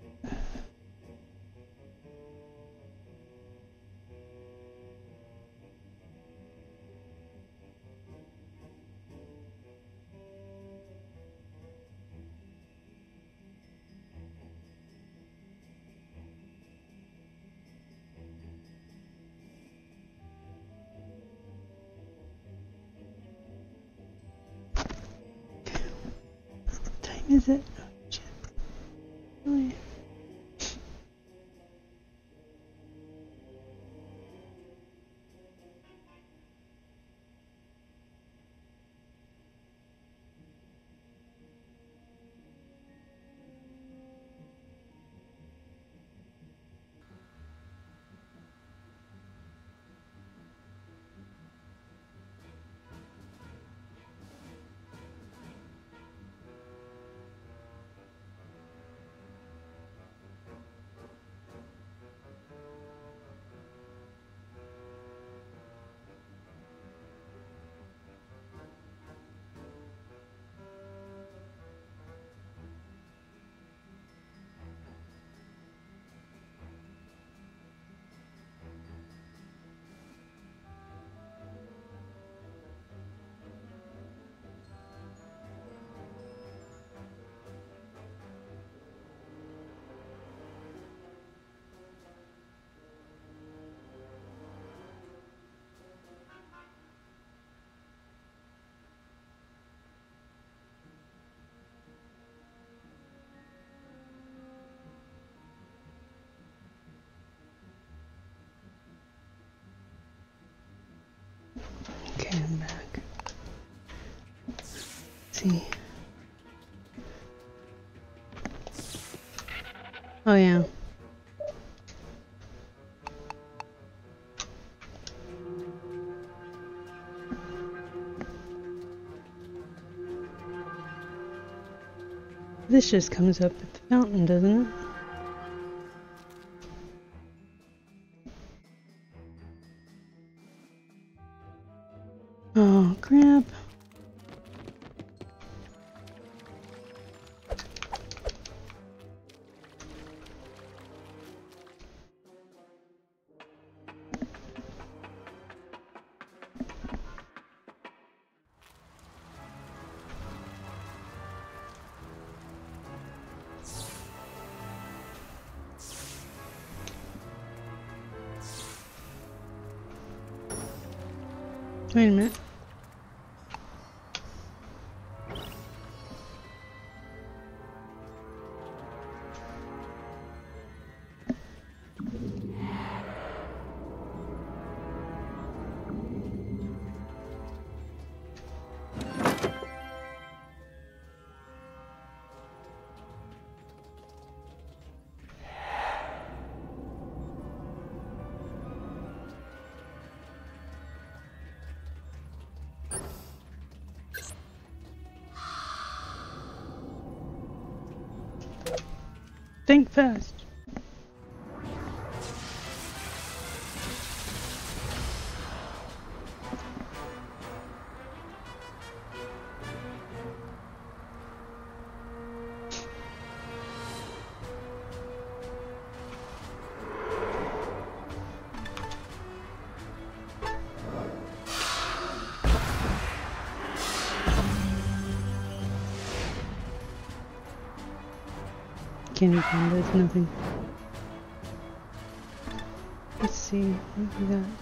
Is it? Oh, shit. Oh, yeah. Okay, I'm back. Let's see. Oh yeah. This just comes up at the fountain, doesn't it? Oh, crap. Wait a minute. Think fast. candy cane does nothing. Let's see what we got.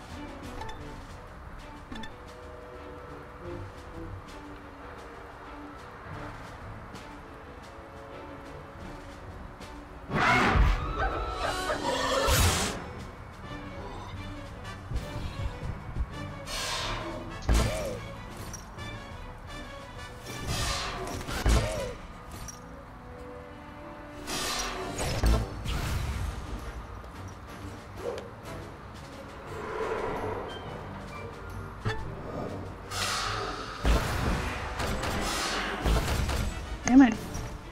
Damn it.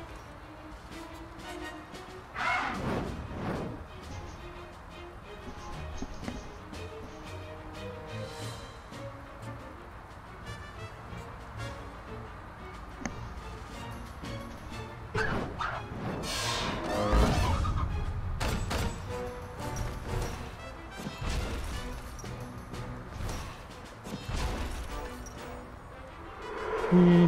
Hmm.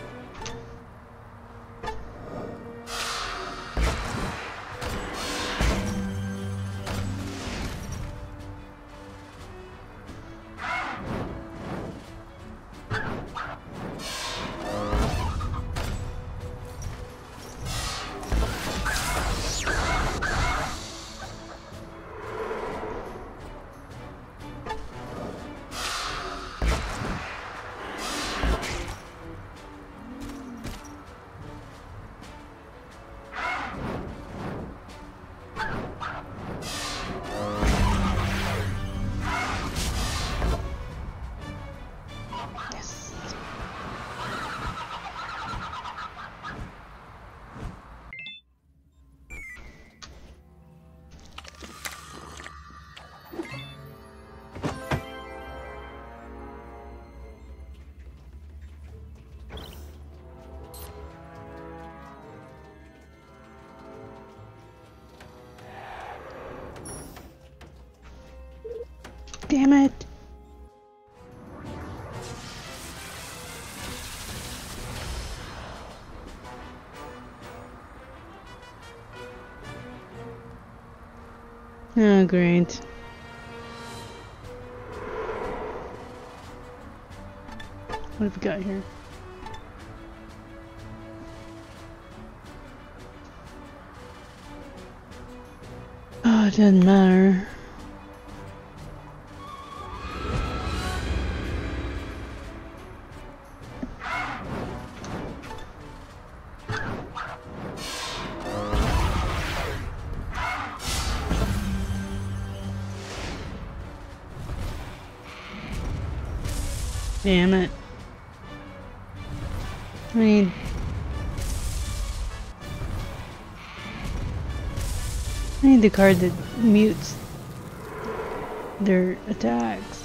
Damn it. Oh, great. What have we got here? Oh, it doesn't matter. Damn it. I need... I need the card that mutes their attacks.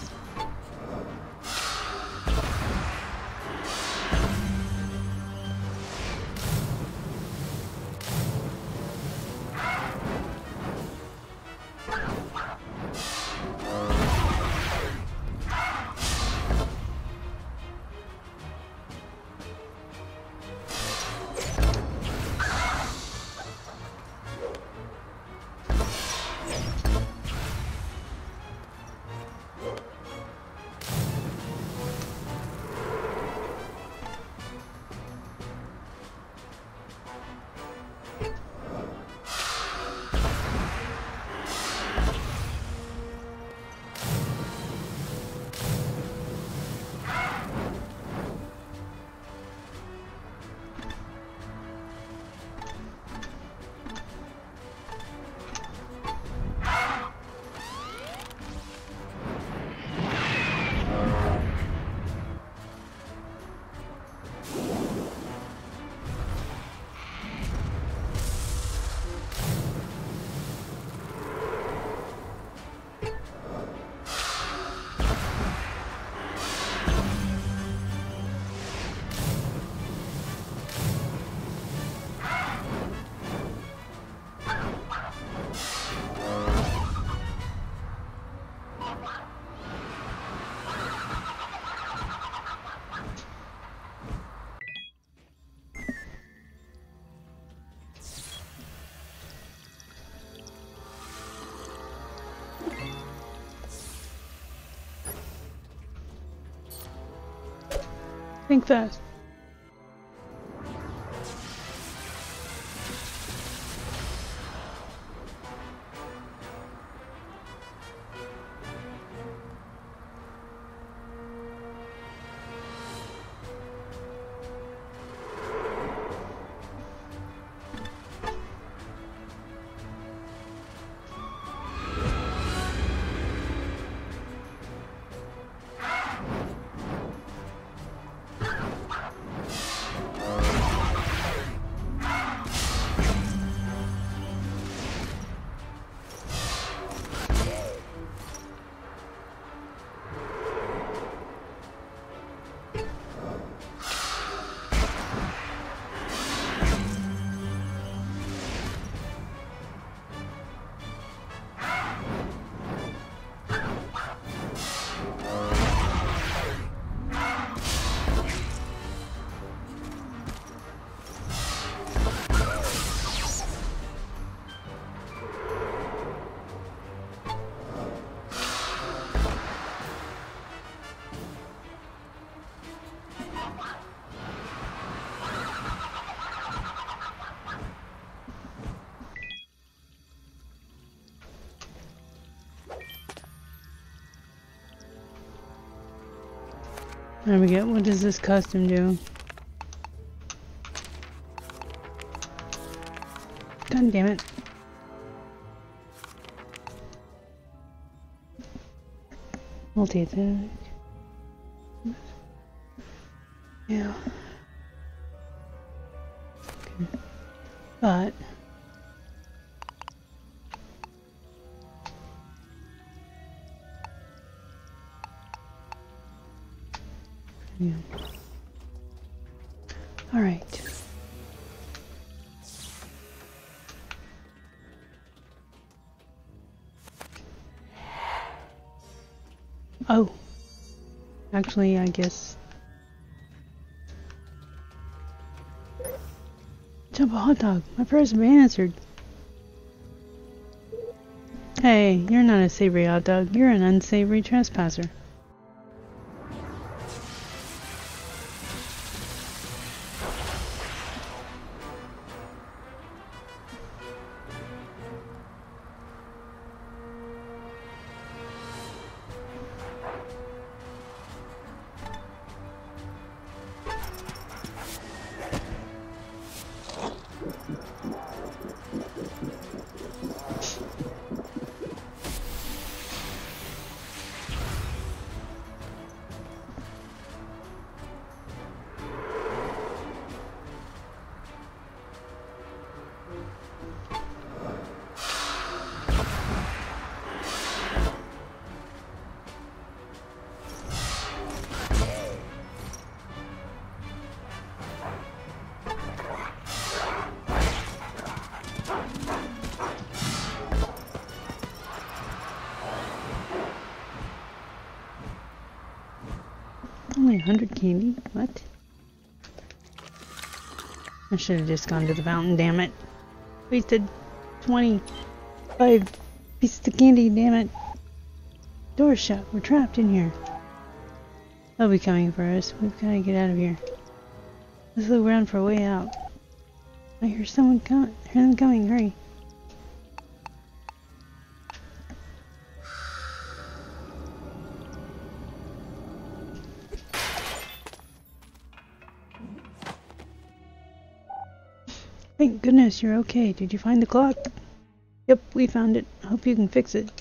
Think fast. There we go. What does this custom do? God damn it. Multi-attack. Yeah. Okay. But yeah. All right. Oh. Actually, I guess. Jump a hot dog. My prayers have been answered. Hey, you're not a savory hot dog. You're an unsavory trespasser. Only a hundred candy? What? I should have just gone to the fountain, damn it. Wasted twenty-five pieces of candy, damn it. Door's shut. We're trapped in here. They'll be coming for us. We've got to get out of here. Let's look around for a way out. I hear someone coming. I hear them coming. Hurry. Thank goodness you're okay. Did you find the clock? Yep, we found it. Hope you can fix it.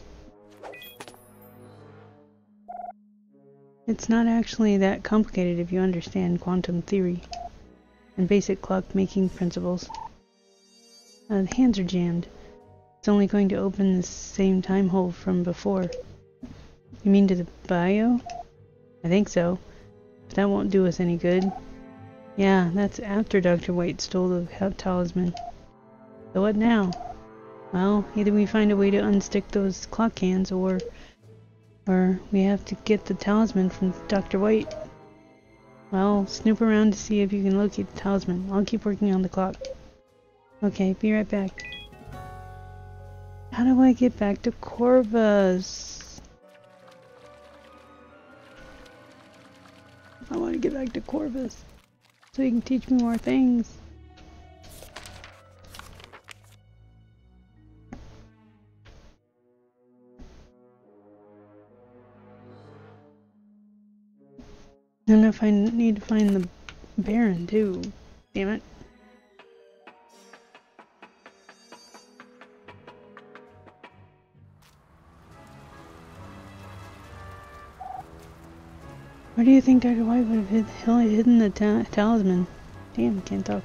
It's not actually that complicated if you understand quantum theory and basic clock making principles. Uh, the hands are jammed. It's only going to open the same time hole from before. You mean to the bio? I think so. But that won't do us any good. Yeah, that's after Doctor White stole the talisman. So what now? Well, either we find a way to unstick those clock hands, or or we have to get the talisman from Doctor White. Well, snoop around to see if you can locate the talisman. I'll keep working on the clock. Okay, be right back. How do I get back to Corvus? I want to get back to Corvus so he can teach me more things. And if I need to find the Baron too, damn it. Where do you think Doctor White would have hid, hidden the ta talisman? Damn, can't talk.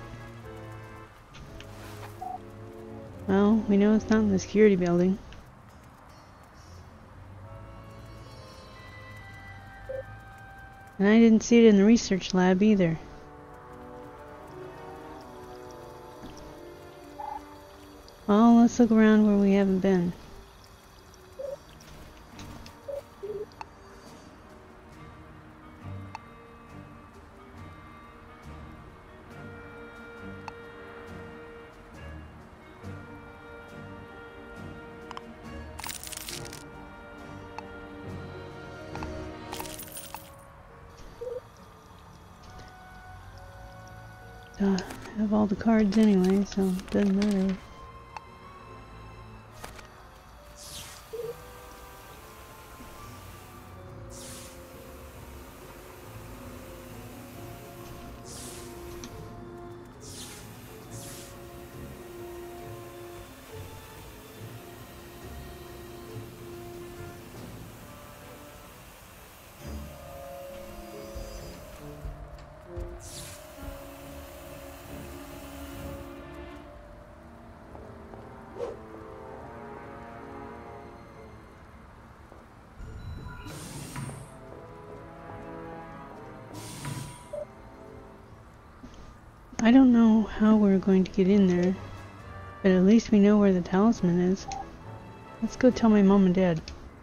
Well, we know it's not in the security building. And I didn't see it in the research lab either. Well, let's look around where we haven't been. Uh, I have all the cards anyway, so it doesn't matter. I don't know how we're going to get in there, but at least we know where the talisman is. Let's go tell my mom and dad.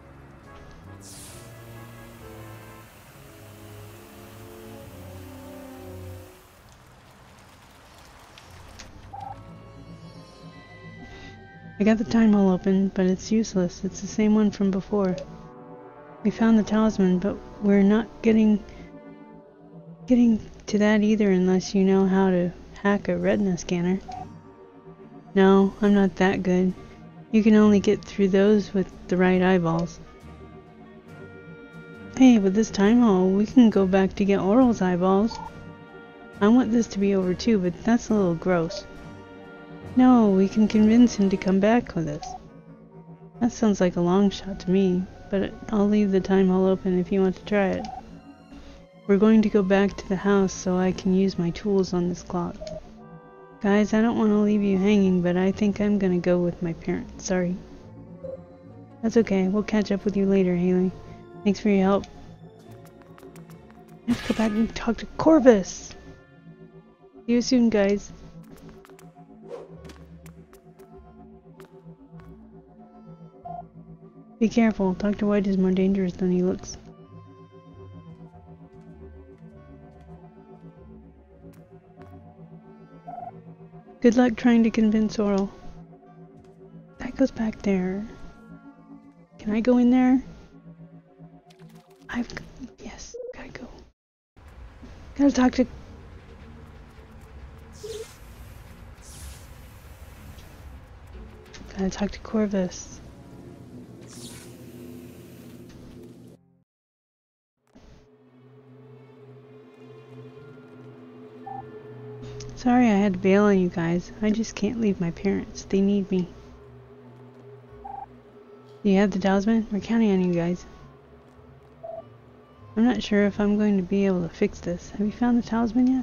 I got the time hole open, but it's useless. It's the same one from before. We found the talisman, but we're not getting getting to that either unless you know how to hack a retina scanner. No, I'm not that good. You can only get through those with the right eyeballs. Hey, with this time hole, we can go back to get Oral's eyeballs. I want this to be over too, but that's a little gross. No, we can convince him to come back with us. That sounds like a long shot to me, but I'll leave the time hole open if you want to try it. We're going to go back to the house so I can use my tools on this clock. Guys, I don't want to leave you hanging, but I think I'm gonna go with my parents. Sorry. That's okay. We'll catch up with you later, Haley. Thanks for your help. I have to go back and talk to Corvus! See you soon, guys. Be careful. Doctor White is more dangerous than he looks. Good luck trying to convince Oral. That goes back there. Can I go in there? I've... Yes, gotta go. Gotta talk to... Gotta talk to Corvus. Sorry I had to bail on you guys. I just can't leave my parents. They need me. Do you have the talisman? We're counting on you guys. I'm not sure if I'm going to be able to fix this. Have you found the talisman yet?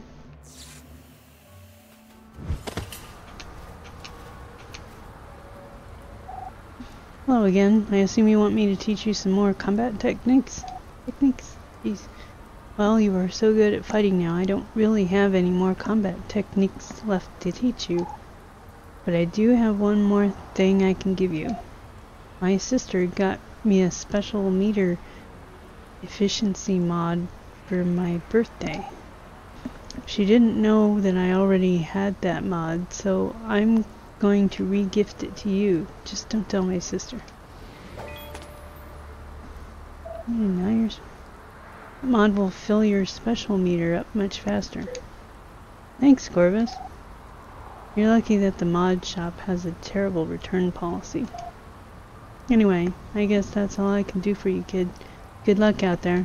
Hello again. I assume you want me to teach you some more combat techniques? Techniques? Jeez. Well, you are so good at fighting now, I don't really have any more combat techniques left to teach you. But I do have one more thing I can give you. My sister got me a special meter efficiency mod for my birthday. She didn't know that I already had that mod, so I'm going to re-gift it to you. Just don't tell my sister. Mm, now you're... Mod will fill your special meter up much faster. Thanks, Corvus. You're lucky that the mod shop has a terrible return policy. Anyway, I guess that's all I can do for you, kid. Good luck out there.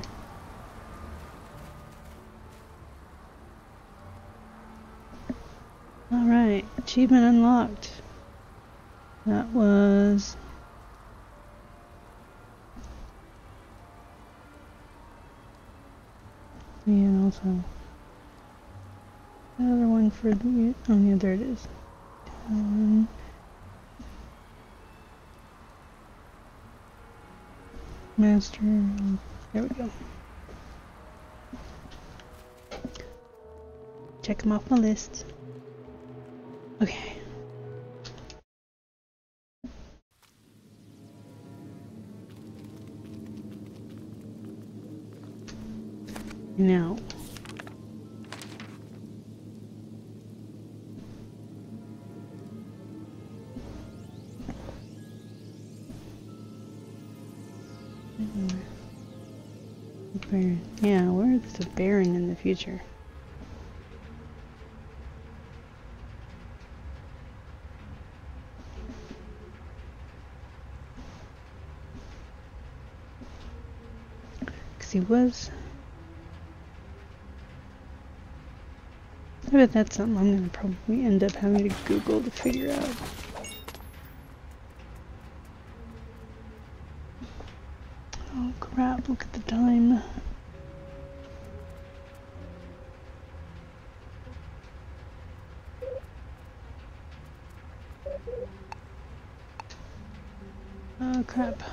Alright, achievement unlocked. That was... Yeah, and also... Another one for the... Oh yeah, there it is. Um, master... There we go. Check them off my list. Okay. Now. Baron. Yeah, where's the Baron in the future? Because he was... I bet that's something I'm going to probably end up having to Google to figure out. Oh crap, look at the time. Oh crap.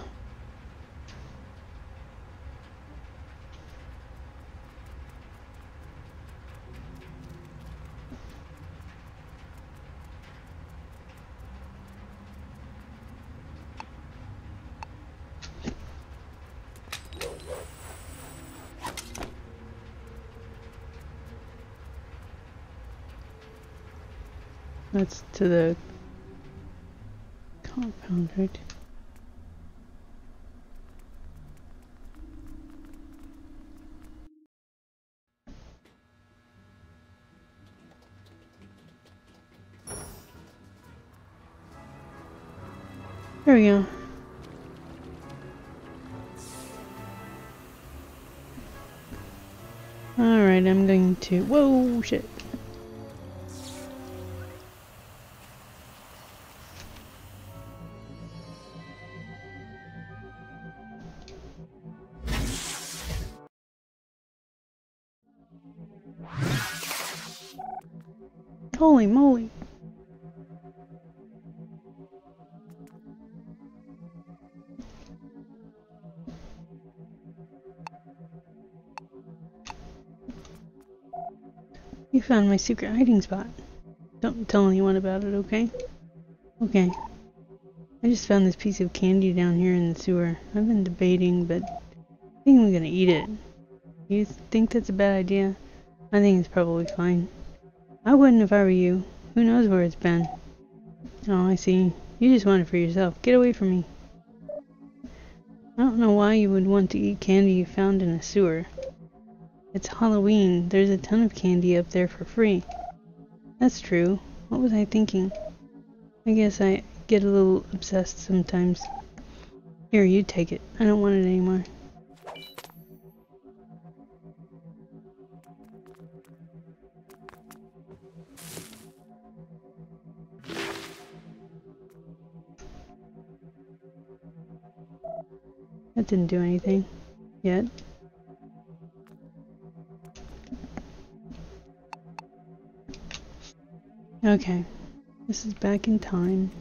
That's to the compound, right? There we go. Alright, I'm going to... Whoa, shit. Holy moly. You found my secret hiding spot. Don't tell anyone about it, okay? Okay. I just found this piece of candy down here in the sewer. I've been debating, but I think I'm gonna eat it. You think that's a bad idea? I think it's probably fine. I wouldn't if I were you. Who knows where it's been? Oh, I see. You just want it for yourself. Get away from me. I don't know why you would want to eat candy you found in a sewer. It's Halloween. There's a ton of candy up there for free. That's true. What was I thinking? I guess I get a little obsessed sometimes. Here, you take it. I don't want it anymore. That didn't do anything yet. Okay, this is back in time.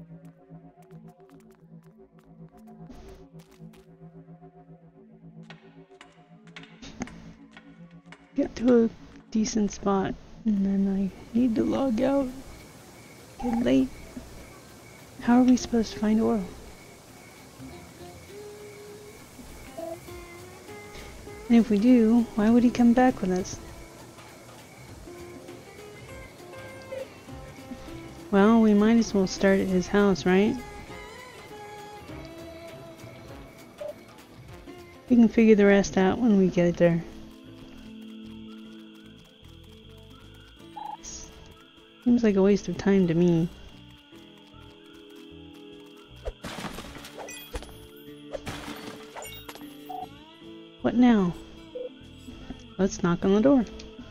Get to a decent spot, and then I need to log out. Get late. How are we supposed to find oil? And if we do, why would he come back with us? Well, we might as well start at his house, right? We can figure the rest out when we get there. Seems like a waste of time to me. What now? Let's knock on the door.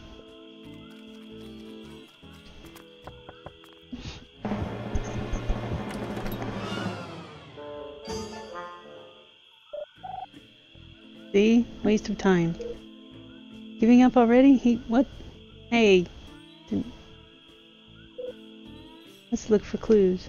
See? Waste of time. Giving up already? He... what? Hey. Didn't... Let's look for clues.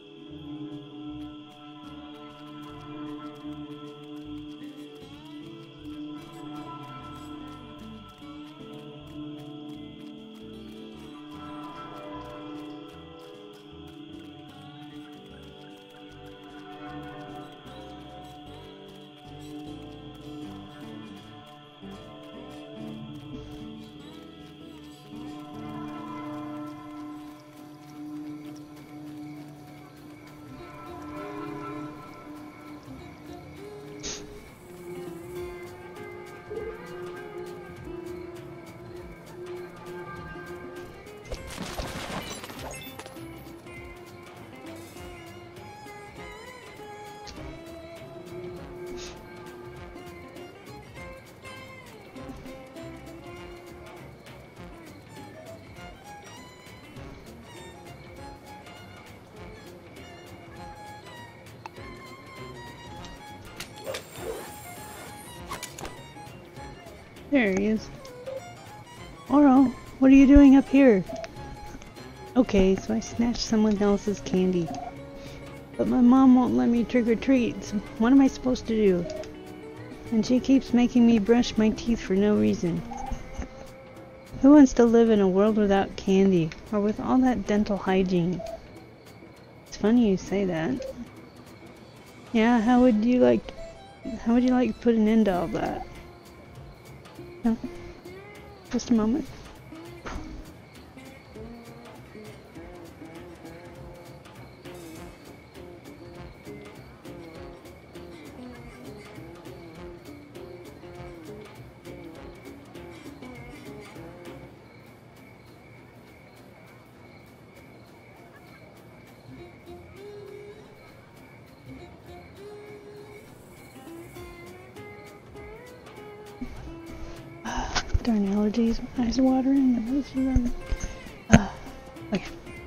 There he is. Oro, what are you doing up here? Okay, so I snatched someone else's candy. But my mom won't let me trick or treat, so what am I supposed to do? And she keeps making me brush my teeth for no reason. Who wants to live in a world without candy, or with all that dental hygiene? It's funny you say that. Yeah, how would you like, how would you like to put an end to all that? No, just a moment. Darn allergies, my eyes are watering, my nose is running. Uh, okay.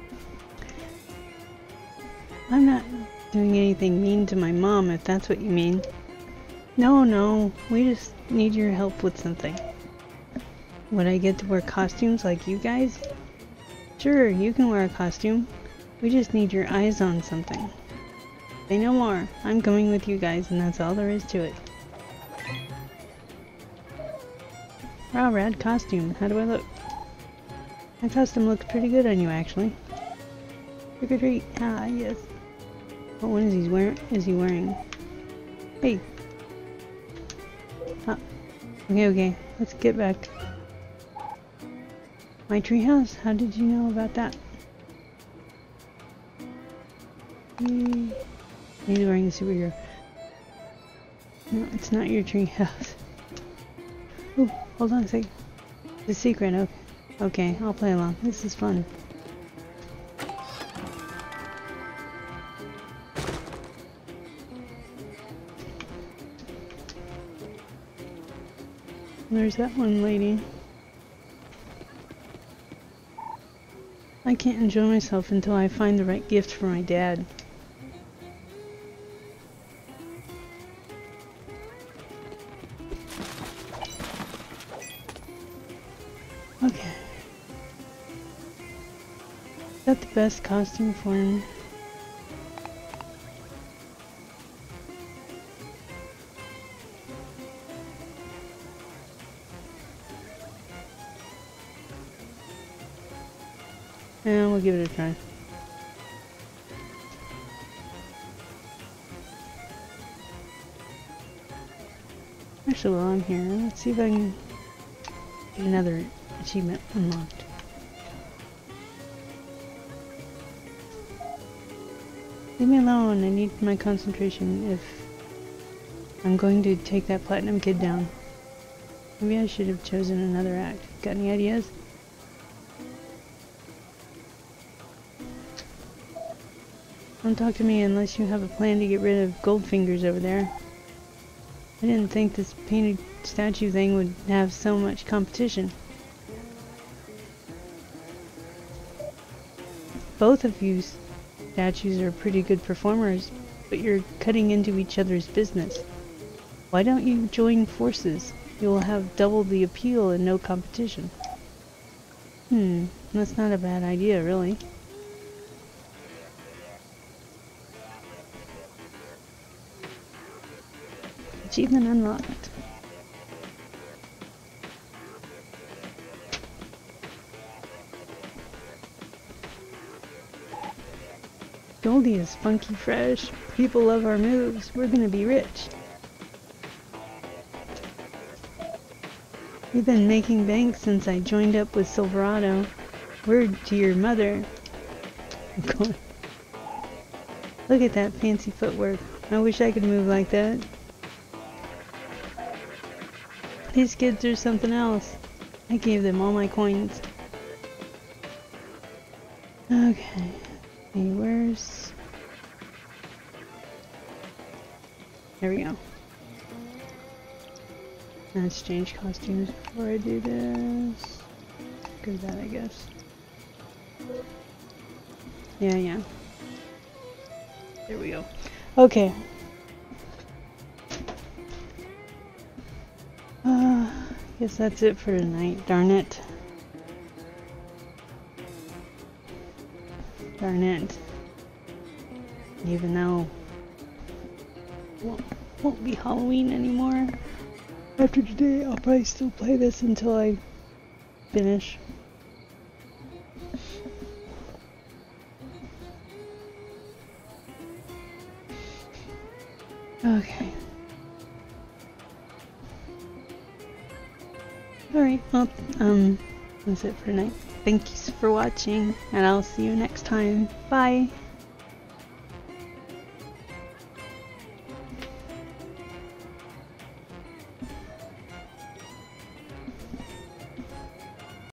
I'm not doing anything mean to my mom, if that's what you mean. No, no, we just need your help with something. Would I get to wear costumes like you guys? Sure, you can wear a costume. We just need your eyes on something. Say no more. I'm coming with you guys, and that's all there is to it. Wow, rad costume. How do I look? My costume looks pretty good on you, actually. Trick or treat. Ah, yes. What one is he wearing? Is he wearing? Hey. Ah. Okay, okay. Let's get back. My treehouse. How did you know about that? Hmm. He's wearing a superhero. No, it's not your treehouse. Ooh. Hold on a sec. The secret, okay. Okay, I'll play along. This is fun. There's that one lady. I can't enjoy myself until I find the right gift for my dad. Okay. Is that the best costume for him? Yeah, we'll give it a try. Actually, while I'm here, let's see if I can get another achievement unlocked. Leave me alone, I need my concentration. If I'm going to take that platinum kid down. Maybe I should have chosen another act. Got any ideas? Don't talk to me unless you have a plan to get rid of Goldfingers over there. I didn't think this painted statue thing would have so much competition. Both of you statues are pretty good performers, but you're cutting into each other's business. Why don't you join forces? You will have double the appeal and no competition. Hmm, that's not a bad idea, really. Achievement unlocked. Goldie is funky fresh. People love our moves. We're gonna be rich. We've been making bank since I joined up with Silverado. Word to your mother. Look at that fancy footwork. I wish I could move like that. These kids are something else. I gave them all my coins. Okay. See, where's... There we go. Let's change costumes before I do this. Go to that, I guess. Yeah, yeah. There we go. Okay. Uh, guess that's it for tonight. Darn it. Darn it. Even though it won't, won't be Halloween anymore. After today, I'll probably still play this until I finish. Okay. Alright, well, um, that's it for tonight. Thanks for watching, and I'll see you next time. Bye!